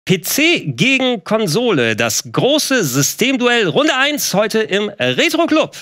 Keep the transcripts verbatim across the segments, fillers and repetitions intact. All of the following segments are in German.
P C gegen Konsole, das große Systemduell Runde eins heute im Retro Club.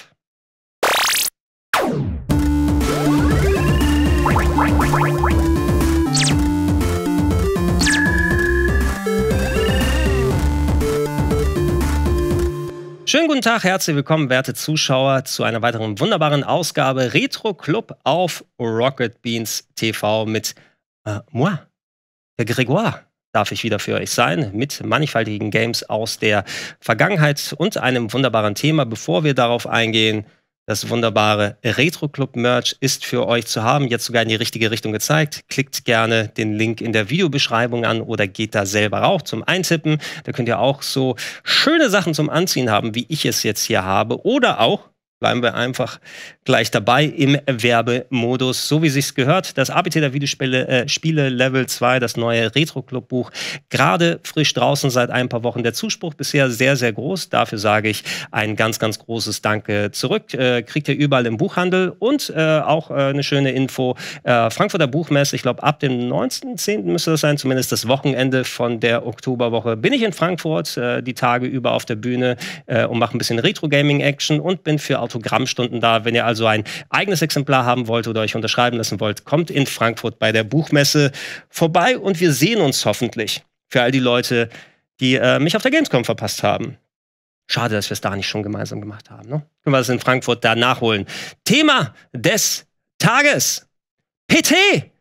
Schönen guten Tag, herzlich willkommen, werte Zuschauer, zu einer weiteren wunderbaren Ausgabe Retro Club auf Rocket Beans T V mit äh, moi, der Grégoire. Darf ich wieder für euch sein, mit mannigfaltigen Games aus der Vergangenheit und einem wunderbaren Thema. Bevor wir darauf eingehen, das wunderbare Retro Club Merch ist für euch zu haben, jetzt sogar in die richtige Richtung gezeigt. Klickt gerne den Link in der Videobeschreibung an oder geht da selber auch zum Eintippen. Da könnt ihr auch so schöne Sachen zum Anziehen haben, wie ich es jetzt hier habe. Oder auch, bleiben wir einfach gleich dabei im Werbemodus, so wie sich's gehört. Das A B C der Videospiele äh, Spiele Level zwei, das neue Retro-Club-Buch, gerade frisch draußen seit ein paar Wochen. Der Zuspruch bisher sehr, sehr groß. Dafür sage ich ein ganz, ganz großes Danke zurück. Äh, kriegt ihr überall im Buchhandel und äh, auch äh, eine schöne Info. Äh, Frankfurter Buchmesse, ich glaube ab dem neunzehnten zehnten müsste das sein, zumindest das Wochenende von der Oktoberwoche, bin ich in Frankfurt äh, die Tage über auf der Bühne äh, und mache ein bisschen Retro-Gaming-Action und bin für Autogrammstunden da. Wenn ihr also ein eigenes Exemplar haben wollt oder euch unterschreiben lassen wollt, kommt in Frankfurt bei der Buchmesse vorbei und wir sehen uns hoffentlich. Für all die Leute, die äh, mich auf der Gamescom verpasst haben. Schade, dass wir es da nicht schon gemeinsam gemacht haben. Ne? Können wir das in Frankfurt da nachholen. Thema des Tages. P C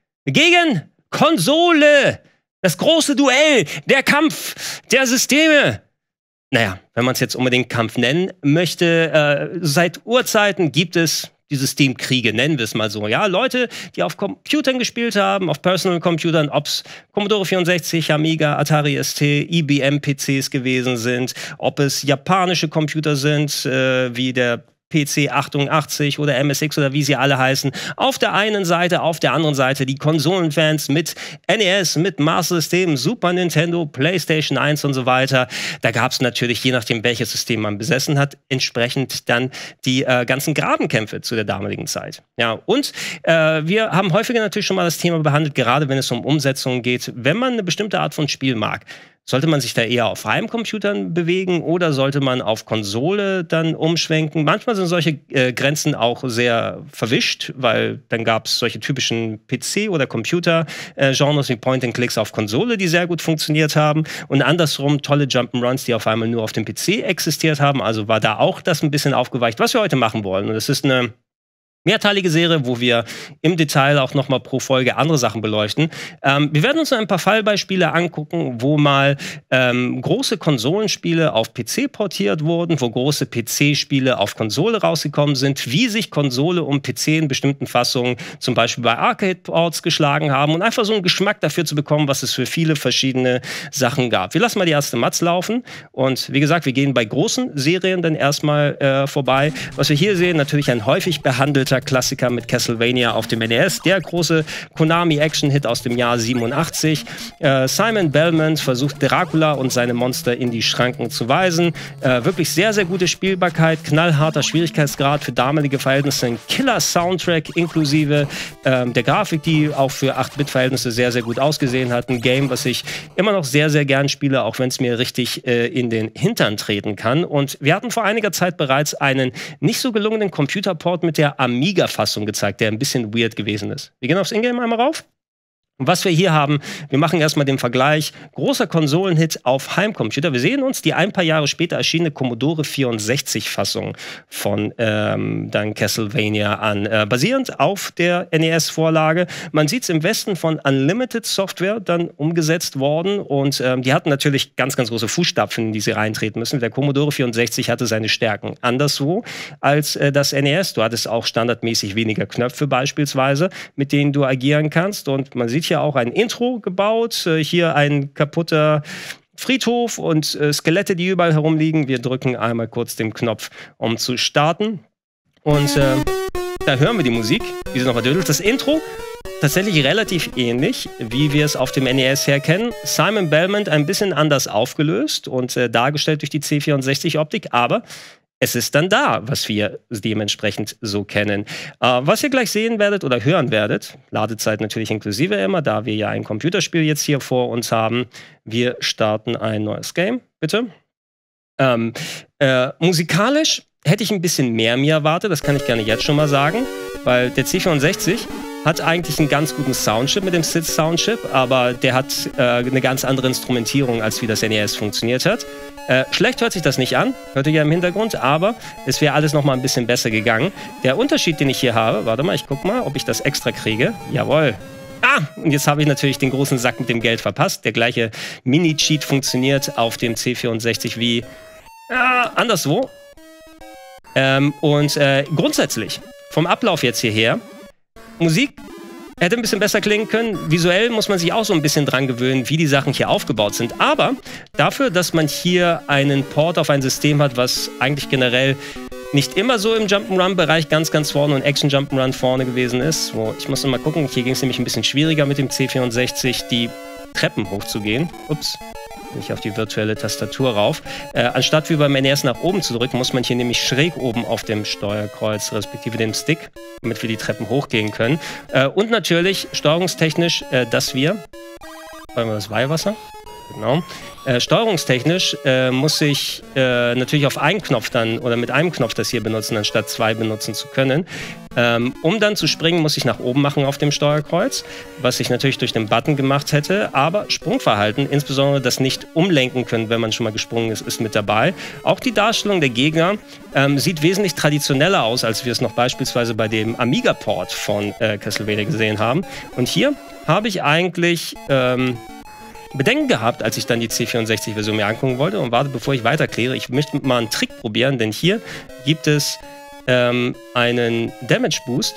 gegen Konsole. Das große Duell. Der Kampf der Systeme. Naja, wenn man es jetzt unbedingt Kampf nennen möchte, äh, seit Urzeiten gibt es die Systemkriege, nennen wir es mal so. Ja, Leute, die auf Computern gespielt haben, auf Personal-Computern, ob es Commodore vierundsechzig, Amiga, Atari S T, I B M-P Cs gewesen sind, ob es japanische Computer sind, äh, wie der P C achtundachtzig oder M S X oder wie sie alle heißen. Auf der einen Seite, auf der anderen Seite die Konsolenfans mit N E S, mit Master System, Super Nintendo, PlayStation eins und so weiter. Da gab es natürlich, je nachdem welches System man besessen hat, entsprechend dann die äh, ganzen Grabenkämpfe zu der damaligen Zeit. Ja, und äh, wir haben häufiger natürlich schon mal das Thema behandelt, gerade wenn es um Umsetzungen geht, wenn man eine bestimmte Art von Spiel mag. Sollte man sich da eher auf Heimcomputern bewegen oder sollte man auf Konsole dann umschwenken? Manchmal sind solche äh, Grenzen auch sehr verwischt, weil dann gab es solche typischen P C- oder Computer-Genres wie Point-and-Clicks auf Konsole, die sehr gut funktioniert haben und andersrum tolle Jump'n'Runs, die auf einmal nur auf dem P C existiert haben. Also war da auch das ein bisschen aufgeweicht, was wir heute machen wollen. Und das ist eine mehrteilige Serie, wo wir im Detail auch noch mal pro Folge andere Sachen beleuchten. Ähm, wir werden uns ein paar Fallbeispiele angucken, wo mal ähm, große Konsolenspiele auf P C portiert wurden, wo große P C-Spiele auf Konsole rausgekommen sind, wie sich Konsole und P C in bestimmten Fassungen zum Beispiel bei Arcade-Ports geschlagen haben und einfach so einen Geschmack dafür zu bekommen, was es für viele verschiedene Sachen gab. Wir lassen mal die erste Matz laufen und wie gesagt, wir gehen bei großen Serien dann erstmal äh, vorbei. Was wir hier sehen, natürlich ein häufig behandelter Klassiker mit Castlevania auf dem N E S, der große Konami-Action-Hit aus dem Jahr siebenundachtzig. Äh, Simon Belmont versucht Dracula und seine Monster in die Schranken zu weisen. Äh, wirklich sehr, sehr gute Spielbarkeit, knallharter Schwierigkeitsgrad für damalige Verhältnisse, ein Killer-Soundtrack inklusive äh, der Grafik, die auch für acht Bit Verhältnisse sehr, sehr gut ausgesehen hat. Ein Game, was ich immer noch sehr, sehr gern spiele, auch wenn es mir richtig äh, in den Hintern treten kann. Und wir hatten vor einiger Zeit bereits einen nicht so gelungenen Computerport mit der Amiga Amiga-Fassung gezeigt, der ein bisschen weird gewesen ist. Wir gehen aufs Ingame einmal rauf. Und was wir hier haben, wir machen erstmal den Vergleich. Großer Konsolenhit auf Heimcomputer. Wir sehen uns die ein paar Jahre später erschienene Commodore vierundsechzig-Fassung von ähm, dann Castlevania an. Äh, basierend auf der N E S-Vorlage. Man sieht es im Westen von Unlimited Software dann umgesetzt worden. Und ähm, die hatten natürlich ganz, ganz große Fußstapfen, in die sie reintreten müssen. Der Commodore vierundsechzig hatte seine Stärken anderswo als äh, das N E S. Du hattest auch standardmäßig weniger Knöpfe beispielsweise, mit denen du agieren kannst. Und man sieht hier auch ein Intro gebaut, äh, hier ein kaputter Friedhof und äh, Skelette, die überall herumliegen. Wir drücken einmal kurz den Knopf, um zu starten. Und äh, da hören wir die Musik, wie sie nochmal dödelt. Das Intro tatsächlich relativ ähnlich, wie wir es auf dem N E S her kennen. Simon Belmont ein bisschen anders aufgelöst und äh, dargestellt durch die C vierundsechzig-Optik, aber es ist dann da, was wir dementsprechend so kennen. Äh, was ihr gleich sehen werdet oder hören werdet, Ladezeit natürlich inklusive immer, da wir ja ein Computerspiel jetzt hier vor uns haben. Wir starten ein neues Game, bitte. Ähm, äh, musikalisch hätte ich ein bisschen mehr mir erwartet, das kann ich gerne jetzt schon mal sagen, weil der C vierundsechzig hat eigentlich einen ganz guten Soundchip mit dem S I D Soundchip, aber der hat äh, eine ganz andere Instrumentierung, als wie das N E S funktioniert hat. Äh, schlecht hört sich das nicht an, hört ihr ja im Hintergrund, aber es wäre alles noch mal ein bisschen besser gegangen. Der Unterschied, den ich hier habe, warte mal, ich guck mal, ob ich das extra kriege. Jawohl. Ah, und jetzt habe ich natürlich den großen Sack mit dem Geld verpasst. Der gleiche Mini-Cheat funktioniert auf dem C vierundsechzig wie äh, anderswo. Ähm, und äh, grundsätzlich, vom Ablauf jetzt hierher, Musik hätte ein bisschen besser klingen können. Visuell muss man sich auch so ein bisschen dran gewöhnen, wie die Sachen hier aufgebaut sind. Aber dafür, dass man hier einen Port auf ein System hat, was eigentlich generell nicht immer so im Jump'n'Run-Bereich ganz, ganz vorne und Action-Jump'n'Run vorne gewesen ist. Wo, ich muss noch mal gucken, hier ging es nämlich ein bisschen schwieriger mit dem C vierundsechzig, die Treppen hochzugehen. Ups. Nicht auf die virtuelle Tastatur rauf. Äh, anstatt wie beim N E S nach oben zu drücken, muss man hier nämlich schräg oben auf dem Steuerkreuz, respektive dem Stick, damit wir die Treppen hochgehen können. Äh, und natürlich steuerungstechnisch, äh, dass wir, wollen wir das Weihwasser? Genau. Äh, steuerungstechnisch äh, muss ich äh, natürlich auf einen Knopf dann oder mit einem Knopf das hier benutzen, anstatt zwei benutzen zu können. Ähm, um dann zu springen, muss ich nach oben machen auf dem Steuerkreuz, was ich natürlich durch den Button gemacht hätte. Aber Sprungverhalten, insbesondere das nicht umlenken können, wenn man schon mal gesprungen ist, ist mit dabei. Auch die Darstellung der Gegner ähm, sieht wesentlich traditioneller aus, als wir es noch beispielsweise bei dem Amiga-Port von äh, Castlevania gesehen haben. Und hier habe ich eigentlich Ähm, Bedenken gehabt, als ich dann die C vierundsechzig-Version mir angucken wollte und warte, bevor ich weiterkläre. Ich möchte mal einen Trick probieren, denn hier gibt es ähm, einen Damage Boost,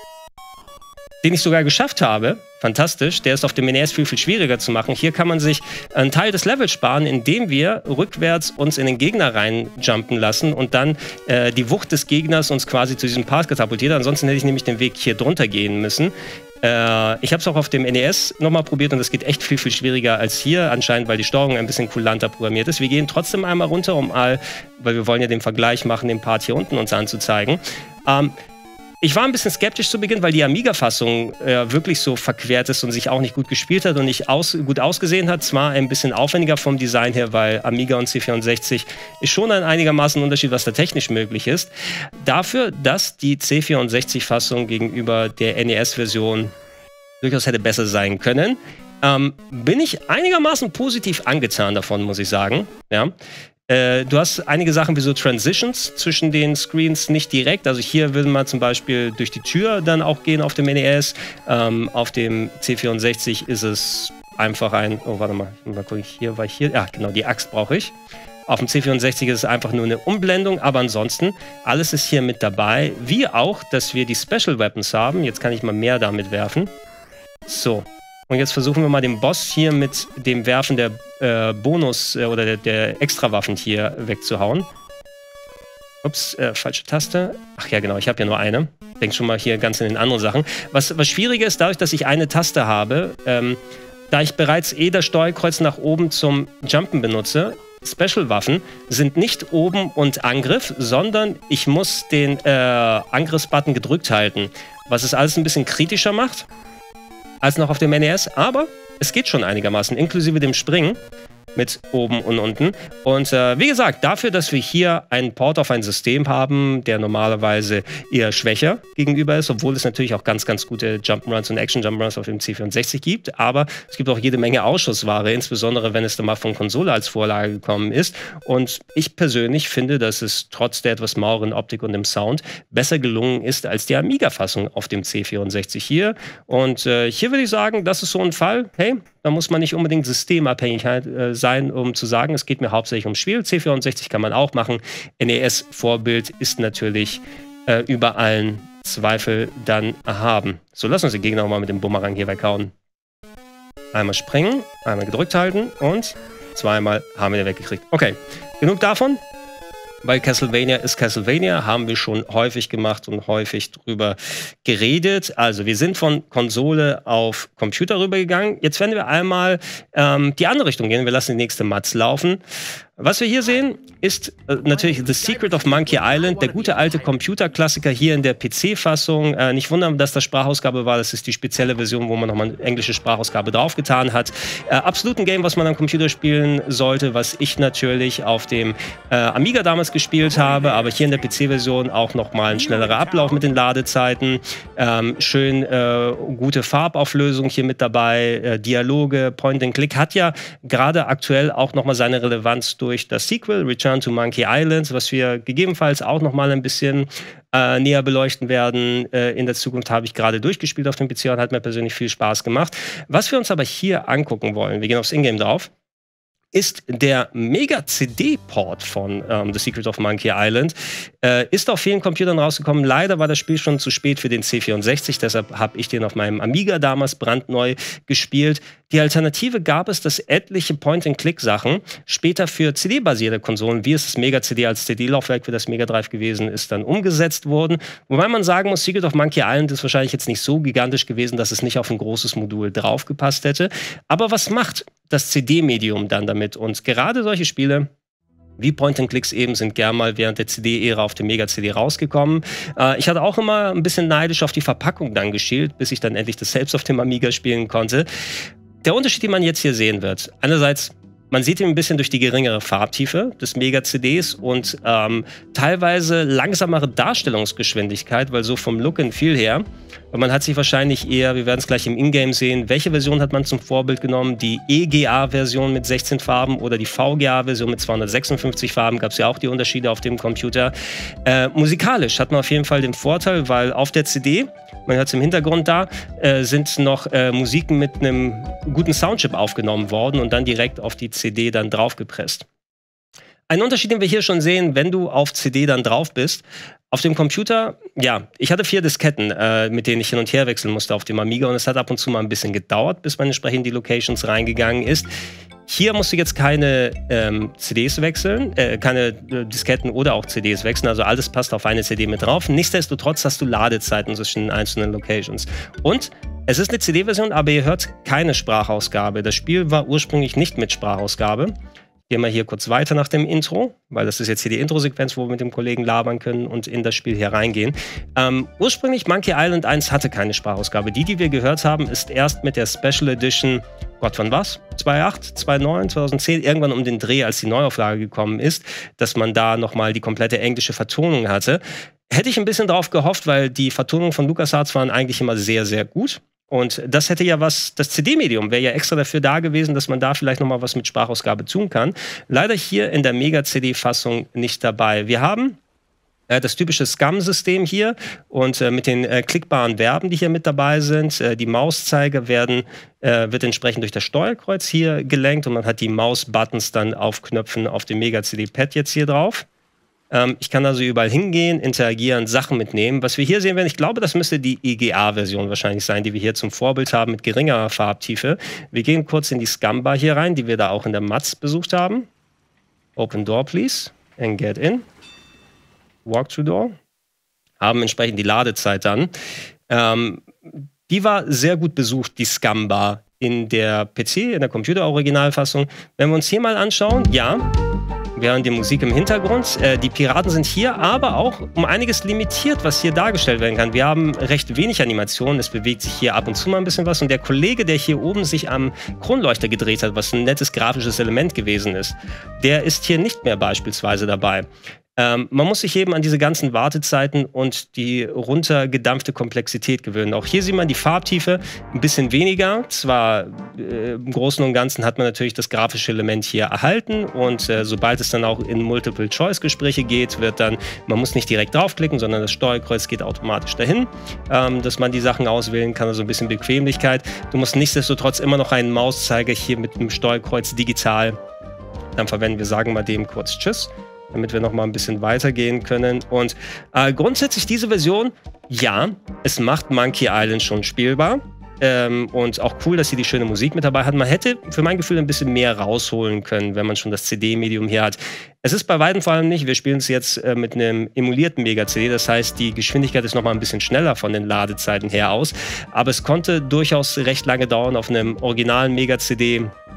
den ich sogar geschafft habe. Fantastisch. Der ist auf dem N E S viel, viel schwieriger zu machen. Hier kann man sich einen Teil des Levels sparen, indem wir rückwärts uns in den Gegner reinjumpen lassen und dann äh, die Wucht des Gegners uns quasi zu diesem Part katapultiert. Ansonsten hätte ich nämlich den Weg hier drunter gehen müssen. Äh, ich habe es auch auf dem N E S nochmal probiert und es geht echt viel, viel schwieriger als hier. Anscheinend, weil die Steuerung ein bisschen kulanter programmiert ist. Wir gehen trotzdem einmal runter, um all, weil wir wollen ja den Vergleich machen, den Part hier unten uns anzuzeigen. Ähm, Ich war ein bisschen skeptisch zu Beginn, weil die Amiga-Fassung äh, wirklich so verquert ist und sich auch nicht gut gespielt hat und nicht aus, gut ausgesehen hat. Zwar ein bisschen aufwendiger vom Design her, weil Amiga und C vierundsechzig ist schon ein einigermaßen Unterschied, was da technisch möglich ist. Dafür, dass die C vierundsechzig-Fassung gegenüber der N E S-Version durchaus hätte besser sein können, ähm, bin ich einigermaßen positiv angetan davon, muss ich sagen. Ja. Äh, du hast einige Sachen wie so Transitions zwischen den Screens nicht direkt. Also hier will man zum Beispiel durch die Tür dann auch gehen auf dem N E S. Ähm, auf dem C vierundsechzig ist es einfach ein... Oh, warte mal. Mal gucken, hier war ich hier... Ja, genau, die Axt brauche ich. Auf dem C vierundsechzig ist es einfach nur eine Umblendung, aber ansonsten, alles ist hier mit dabei. Wie auch, dass wir die Special Weapons haben. Jetzt kann ich mal mehr damit werfen. So. Und jetzt versuchen wir mal den Boss hier mit dem Werfen der äh, Bonus- äh, oder der, der Extrawaffen hier wegzuhauen. Ups, äh, falsche Taste. Ach ja, genau, ich habe ja nur eine. Denk schon mal hier ganz in den anderen Sachen. Was, was schwieriger ist, dadurch, dass ich eine Taste habe, ähm, da ich bereits eh das Steuerkreuz nach oben zum Jumpen benutze, Special-Waffen sind nicht oben und Angriff, sondern ich muss den äh, Angriffsbutton gedrückt halten. Was es alles ein bisschen kritischer macht als noch auf dem N E S, aber es geht schon einigermaßen, inklusive dem Springen mit oben und unten. Und äh, wie gesagt, dafür, dass wir hier einen Port auf ein System haben, der normalerweise eher schwächer gegenüber ist, obwohl es natürlich auch ganz, ganz gute Jump'n'Runs und Action-Jump'n'Runs auf dem C vierundsechzig gibt, aber es gibt auch jede Menge Ausschussware, insbesondere wenn es dann mal von Konsole als Vorlage gekommen ist. Und ich persönlich finde, dass es trotz der etwas mauren Optik und dem Sound besser gelungen ist als die Amiga-Fassung auf dem C vierundsechzig hier. Und äh, hier würde ich sagen, das ist so ein Fall, hey, da muss man nicht unbedingt systemabhängig äh, sein, um zu sagen, es geht mir hauptsächlich ums Spiel. C vierundsechzig kann man auch machen. N E S-Vorbild ist natürlich äh, über allen Zweifel dann erhaben. So, lass uns den Gegner auch mal mit dem Bumerang hier weghauen. Einmal springen, einmal gedrückt halten und zweimal haben wir den weggekriegt. Okay, genug davon. Weil Castlevania ist Castlevania, haben wir schon häufig gemacht und häufig drüber geredet. Also wir sind von Konsole auf Computer rübergegangen. Jetzt werden wir einmal ähm, die andere Richtung gehen. Wir lassen die nächste Matz laufen. Was wir hier sehen, ist äh, natürlich The Secret of Monkey Island, der gute alte Computerklassiker hier in der P C-Fassung. Äh, nicht wundern, dass das Sprachausgabe war, das ist die spezielle Version, wo man nochmal eine englische Sprachausgabe draufgetan hat. Äh, absolut ein Game, was man am Computer spielen sollte, was ich natürlich auf dem äh, Amiga damals gespielt habe, aber hier in der P C-Version auch nochmal ein schnellerer Ablauf mit den Ladezeiten. Ähm, schön äh, gute Farbauflösung hier mit dabei, äh, Dialoge, Point-and-Click hat ja gerade aktuell auch nochmal seine Relevanz durch das Sequel, Return to Monkey Island, was wir gegebenenfalls auch noch mal ein bisschen äh, näher beleuchten werden. Äh, in der Zukunft habe ich gerade durchgespielt auf dem P C und hat mir persönlich viel Spaß gemacht. Was wir uns aber hier angucken wollen, wir gehen aufs Ingame drauf, ist der Mega-C D-Port von ähm, The Secret of Monkey Island. Äh, ist auf vielen Computern rausgekommen. Leider war das Spiel schon zu spät für den C vierundsechzig, deshalb habe ich den auf meinem Amiga damals brandneu gespielt. Die Alternative gab es, dass etliche Point-and-Click-Sachen später für C D-basierte Konsolen, wie es das Mega-C D als C D-Laufwerk für das Mega Drive gewesen ist, dann umgesetzt wurden. Wobei man sagen muss, Secret of Monkey Island ist wahrscheinlich jetzt nicht so gigantisch gewesen, dass es nicht auf ein großes Modul draufgepasst hätte. Aber was macht das C D-Medium dann damit? Und gerade solche Spiele wie Point-and-Clicks eben sind gern mal während der C D-Ära auf dem Mega-C D rausgekommen. Äh, ich hatte auch immer ein bisschen neidisch auf die Verpackung dann geschielt, bis ich dann endlich das selbst auf dem Amiga spielen konnte. Der Unterschied, den man jetzt hier sehen wird, einerseits, man sieht ihn ein bisschen durch die geringere Farbtiefe des Mega-C Ds und ähm, teilweise langsamere Darstellungsgeschwindigkeit, weil so vom Look and Feel her, und man hat sich wahrscheinlich eher, wir werden es gleich im Ingame sehen, welche Version hat man zum Vorbild genommen? Die E G A-Version mit sechzehn Farben oder die V G A-Version mit zweihundertsechsundfünfzig Farben, gab es ja auch die Unterschiede auf dem Computer. Äh, musikalisch hat man auf jeden Fall den Vorteil, weil auf der C D, man hört es im Hintergrund da, äh, sind noch äh, Musiken mit einem guten Soundchip aufgenommen worden und dann direkt auf die C D dann draufgepresst. Ein Unterschied, den wir hier schon sehen, wenn du auf C D dann drauf bist, auf dem Computer, ja, ich hatte vier Disketten, äh, mit denen ich hin und her wechseln musste auf dem Amiga und es hat ab und zu mal ein bisschen gedauert, bis man entsprechend in die Locations reingegangen ist. Hier musst du jetzt keine ähm, C Ds wechseln, äh, keine äh, Disketten oder auch C Ds wechseln, also alles passt auf eine C D mit drauf. Nichtsdestotrotz hast du Ladezeiten zwischen einzelnen Locations. Und es ist eine C D-Version, aber ihr hört keine Sprachausgabe. Das Spiel war ursprünglich nicht mit Sprachausgabe. Gehen wir hier kurz weiter nach dem Intro, weil das ist jetzt hier die Intro-Sequenz, wo wir mit dem Kollegen labern können und in das Spiel hier reingehen. Ähm, ursprünglich Monkey Island eins hatte keine Sprachausgabe. Die, die wir gehört haben, ist erst mit der Special Edition, Gott, wann was? zweitausendacht, zweitausendneun, zweitausendzehn, irgendwann um den Dreh, als die Neuauflage gekommen ist, dass man da nochmal die komplette englische Vertonung hatte. Hätte ich ein bisschen drauf gehofft, weil die Vertonungen von LucasArts waren eigentlich immer sehr, sehr gut. Und das hätte ja was, das C D-Medium wäre ja extra dafür da gewesen, dass man da vielleicht noch mal was mit Sprachausgabe tun kann. Leider hier in der Mega-C D-Fassung nicht dabei. Wir haben äh, das typische SCUMM-System hier und äh, mit den äh, klickbaren Verben, die hier mit dabei sind. Äh, die Mauszeiger werden, äh, wird entsprechend durch das Steuerkreuz hier gelenkt und man hat die Maus-Buttons dann auf Knöpfen auf dem Mega-C D-Pad jetzt hier drauf. Ähm, ich kann also überall hingehen, interagieren, Sachen mitnehmen. Was wir hier sehen werden, ich glaube, das müsste die E G A-Version wahrscheinlich sein, die wir hier zum Vorbild haben mit geringerer Farbtiefe. Wir gehen kurz in die SCUMM-Bar hier rein, die wir da auch in der Matz besucht haben. Open Door, please. And get in. Walk through door. Haben entsprechend die Ladezeit dann. Ähm, die war sehr gut besucht, die SCUMM-Bar in der P C, in der Computer-Originalfassung. Wenn wir uns hier mal anschauen, ja, wir hören die Musik im Hintergrund. Äh, die Piraten sind hier, aber auch um einiges limitiert, was hier dargestellt werden kann. Wir haben recht wenig Animationen, es bewegt sich hier ab und zu mal ein bisschen was. Und der Kollege, der hier oben sich am Kronleuchter gedreht hat, was ein nettes grafisches Element gewesen ist, der ist hier nicht mehr beispielsweise dabei. Ähm, man muss sich eben an diese ganzen Wartezeiten und die runtergedampfte Komplexität gewöhnen. Auch hier sieht man die Farbtiefe ein bisschen weniger. Zwar äh, im Großen und Ganzen hat man natürlich das grafische Element hier erhalten und äh, sobald es dann auch in Multiple-Choice-Gespräche geht, wird dann, man muss nicht direkt draufklicken, sondern das Steuerkreuz geht automatisch dahin, ähm, dass man die Sachen auswählen kann, also ein bisschen Bequemlichkeit. Du musst nichtsdestotrotz immer noch einen Mauszeiger hier mit dem Steuerkreuz digital dann verwenden. Wir sagen mal dem kurz Tschüss, damit wir noch mal ein bisschen weitergehen können. Und äh, grundsätzlich diese Version, ja, es macht Monkey Island schon spielbar. Ähm, und auch cool, dass sie die schöne Musik mit dabei hat. Man hätte für mein Gefühl ein bisschen mehr rausholen können, wenn man schon das C D-Medium hier hat. Es ist bei weitem vor allem nicht, wir spielen es jetzt äh, mit einem emulierten Mega-C D, das heißt, die Geschwindigkeit ist noch mal ein bisschen schneller von den Ladezeiten her aus. Aber es konnte durchaus recht lange dauern auf einem originalen Mega-C D,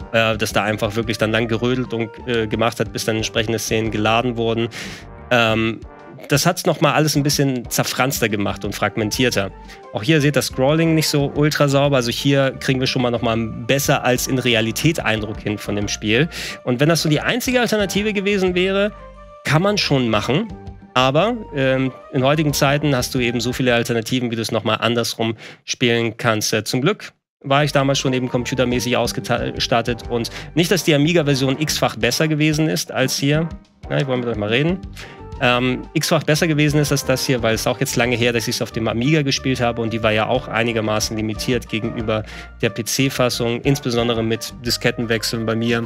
äh, dass da einfach wirklich dann lang gerödelt und äh, gemacht hat, bis dann entsprechende Szenen geladen wurden. Ähm, das hat es nochmal alles ein bisschen zerfranster gemacht und fragmentierter. Auch hier seht ihr das Scrolling nicht so ultra sauber. Also hier kriegen wir schon mal nochmal besser als in Realität Eindruck hin von dem Spiel. Und wenn das so die einzige Alternative gewesen wäre, kann man schon machen. Aber ähm, in heutigen Zeiten hast du eben so viele Alternativen, wie du es nochmal andersrum spielen kannst. Äh, zum Glück war ich damals schon eben computermäßig ausgestattet. Und nicht, dass die Amiga-Version x-fach besser gewesen ist als hier. Ja, ich wollte mit euch mal reden. Ähm, x-fach besser gewesen ist als das hier, weil es auch jetzt lange her, dass ich es auf dem Amiga gespielt habe und die war ja auch einigermaßen limitiert gegenüber der P C-Fassung, insbesondere mit Diskettenwechseln bei mir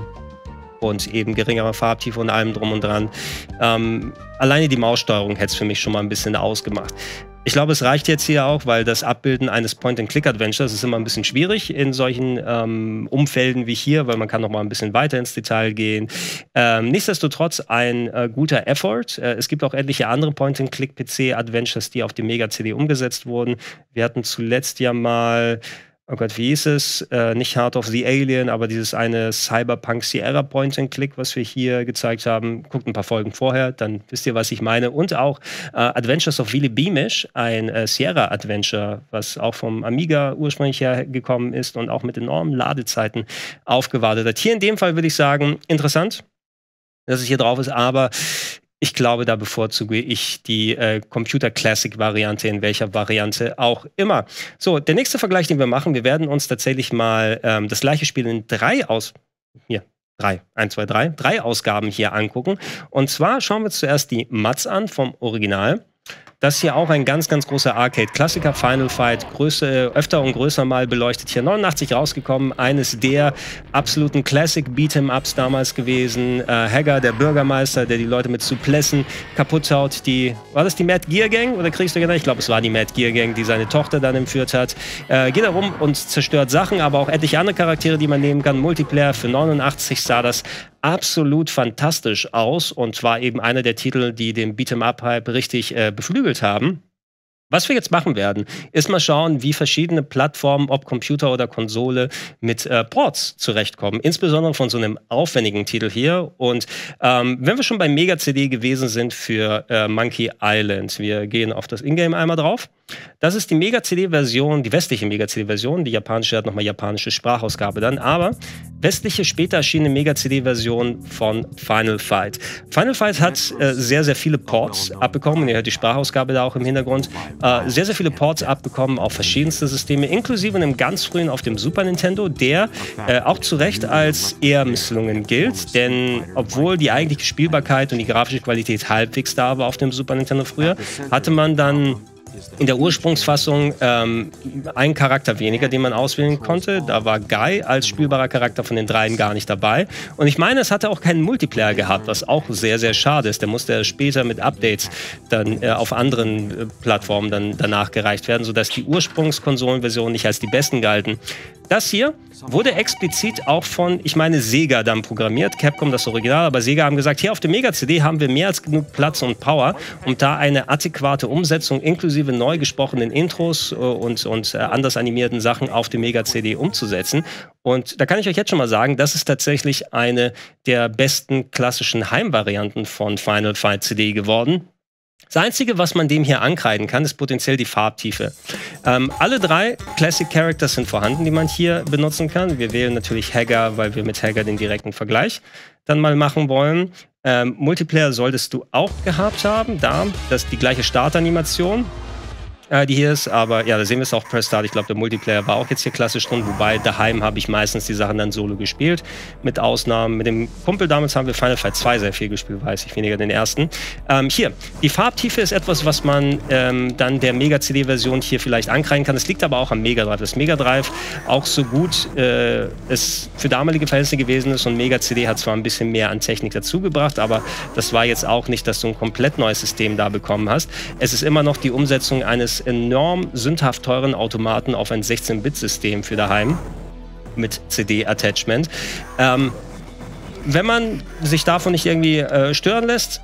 und eben geringerer Farbtiefe und allem drum und dran. Ähm, alleine die Maussteuerung hätte es für mich schon mal ein bisschen ausgemacht. Ich glaube, es reicht jetzt hier auch, weil das Abbilden eines Point-and-Click-Adventures ist immer ein bisschen schwierig in solchen ähm, Umfelden wie hier, weil man kann noch mal ein bisschen weiter ins Detail gehen. Ähm, nichtsdestotrotz ein äh, guter Effort. Äh, es gibt auch etliche andere Point-and-Click-P C-Adventures, die auf dem Mega-C D umgesetzt wurden. Wir hatten zuletzt ja mal, oh Gott, wie hieß es? Äh, nicht Heart of the Alien, aber dieses eine Cyberpunk Sierra Point-and-Click, was wir hier gezeigt haben. Guckt ein paar Folgen vorher, dann wisst ihr, was ich meine. Und auch äh, Adventures of Willy Beamish, ein äh, Sierra-Adventure, was auch vom Amiga ursprünglich hergekommen ist und auch mit enormen Ladezeiten aufgewartet hat. Hier in dem Fall würde ich sagen, interessant, dass es hier drauf ist, aber ich glaube, da bevorzuge ich die äh, Computer-Classic-Variante, in welcher Variante auch immer. So, der nächste Vergleich, den wir machen, wir werden uns tatsächlich mal ähm, das gleiche Spiel in drei aus... Hier, drei. Eins, zwei, drei. Drei Ausgaben hier angucken. Und zwar schauen wir uns zuerst die M A Ds an vom Original. Das hier auch ein ganz, ganz großer Arcade-Klassiker, Final Fight, Größe, öfter und größer mal beleuchtet. Hier neunundachtzig rausgekommen, eines der absoluten Classic-Beat'em-Ups damals gewesen. Äh, Haggar, der Bürgermeister, der die Leute mit Suplessen kaputt haut. Die, war das die Mad Gear Gang oder kriegst du genau? Ich glaube, es war die Mad Gear Gang, die seine Tochter dann entführt hat. Äh, geht herum und zerstört Sachen, aber auch etliche andere Charaktere, die man nehmen kann. Multiplayer für neunundachtzig sah das absolut fantastisch aus und war eben einer der Titel, die den Beat'em-Up-Hype richtig äh, beflügelt haben. Was wir jetzt machen werden, ist mal schauen, wie verschiedene Plattformen, ob Computer oder Konsole, mit äh, Ports zurechtkommen. Insbesondere von so einem aufwendigen Titel hier. Und ähm, wenn wir schon beim Mega-C D gewesen sind für äh, Monkey Island, wir gehen auf das Ingame einmal drauf. Das ist die Mega-C D-Version, die westliche Mega-C D-Version. Die japanische hat nochmal japanische Sprachausgabe dann. Aber westliche, später erschienene Mega-C D-Version von Final Fight. Final Fight hat äh, sehr, sehr viele Ports abbekommen. Ihr hört die Sprachausgabe da auch im Hintergrund. Äh, sehr, sehr viele Ports abbekommen auf verschiedenste Systeme, inklusive einem ganz frühen auf dem Super Nintendo, der äh, auch zu Recht als eher misslungen gilt. Denn obwohl die eigentliche Spielbarkeit und die grafische Qualität halbwegs da war auf dem Super Nintendo früher, hatte man dann in der Ursprungsfassung ähm, einen Charakter weniger, den man auswählen konnte. Da war Guy als spielbarer Charakter von den dreien gar nicht dabei. Und ich meine, es hatte auch keinen Multiplayer gehabt, was auch sehr, sehr schade ist. Der musste später mit Updates dann äh, auf anderen äh, Plattformen dann danach gereicht werden, sodass die Ursprungskonsolenversionen nicht als die besten galten. Das hier wurde explizit auch von, ich meine, Sega dann programmiert. Capcom das Original, aber Sega haben gesagt, hier auf dem Mega-C D haben wir mehr als genug Platz und Power, um da eine adäquate Umsetzung inklusive neu gesprochenen Intros äh, und, und äh, anders animierten Sachen auf dem Mega-C D umzusetzen. Und da kann ich euch jetzt schon mal sagen, das ist tatsächlich eine der besten klassischen Heimvarianten von Final Fight C D geworden. Das Einzige, was man dem hier ankreiden kann, ist potenziell die Farbtiefe. Ähm, alle drei Classic Characters sind vorhanden, die man hier benutzen kann. Wir wählen natürlich Haggar, weil wir mit Haggar den direkten Vergleich dann mal machen wollen. Ähm, Multiplayer solltest du auch gehabt haben. Da, das ist die gleiche Startanimation, äh, die hier ist. Aber ja, da sehen wir es auch per Start. Ich glaube, der Multiplayer war auch jetzt hier klassisch drin. Wobei, daheim habe ich meistens die Sachen dann solo gespielt. Mit Ausnahmen. Mit dem Kumpel damals haben wir Final Fight zwei sehr viel gespielt, weiß ich, weniger den ersten. Ähm, hier, die Farbtiefe ist etwas, was man ähm, dann der Mega-C D-Version hier vielleicht ankreiden kann. Es liegt aber auch am Mega Drive. Das Mega Drive auch so gut äh, es für damalige Verhältnisse gewesen ist und Mega-C D hat zwar ein bisschen mehr an Technik dazugebracht, aber das war jetzt auch nicht, dass du ein komplett neues System da bekommen hast. Es ist immer noch die Umsetzung eines enorm sündhaft teuren Automaten auf ein sechzehn Bit System für daheim mit C D-Attachment. Ähm, wenn man sich davon nicht irgendwie äh, stören lässt, ey,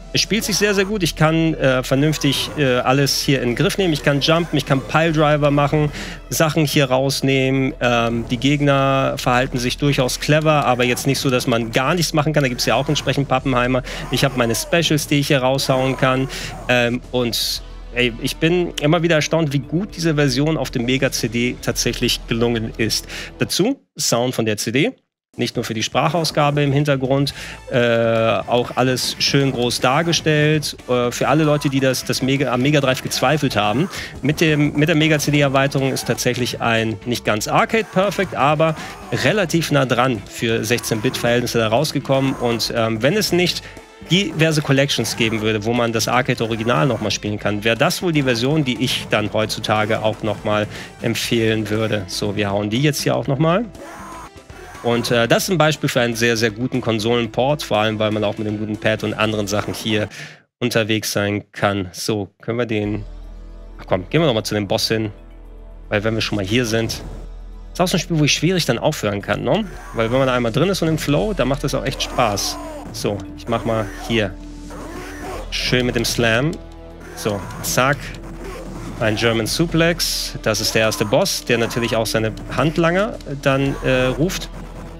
Es spielt sich sehr, sehr gut. Ich kann äh, vernünftig äh, alles hier in den Griff nehmen. Ich kann jumpen, ich kann Piledriver machen, Sachen hier rausnehmen. Ähm, die Gegner verhalten sich durchaus clever, aber jetzt nicht so, dass man gar nichts machen kann. Da gibt es ja auch entsprechend Pappenheimer. Ich habe meine Specials, die ich hier raushauen kann. Ähm, und ey, ich bin immer wieder erstaunt, wie gut diese Version auf dem Mega-C D tatsächlich gelungen ist. Dazu Sound von der C D. Nicht nur für die Sprachausgabe im Hintergrund, äh, auch alles schön groß dargestellt. Äh, für alle Leute, die das, das Mega, am Mega Drive gezweifelt haben. Mit, dem, mit der Mega-C D-Erweiterung ist tatsächlich ein nicht ganz Arcade-Perfect, aber relativ nah dran für sechzehn Bit Verhältnisse da rausgekommen. Und ähm, wenn es nicht diverse Collections geben würde, wo man das Arcade-Original nochmal spielen kann, wäre das wohl die Version, die ich dann heutzutage auch nochmal empfehlen würde. So, wir hauen die jetzt hier auch nochmal. Und äh, das ist ein Beispiel für einen sehr, sehr guten Konsolenport, vor allem, weil man auch mit dem guten Pad und anderen Sachen hier unterwegs sein kann. So, können wir den... Ach komm, gehen wir nochmal zu dem Boss hin, weil wenn wir schon mal hier sind... Ist auch so ein Spiel, wo ich schwierig dann aufhören kann, ne? Weil wenn man da einmal drin ist und im Flow, dann macht das auch echt Spaß. So, ich mach mal hier. Schön mit dem Slam. So, zack. Ein German Suplex. Das ist der erste Boss, der natürlich auch seine Handlanger dann äh, ruft.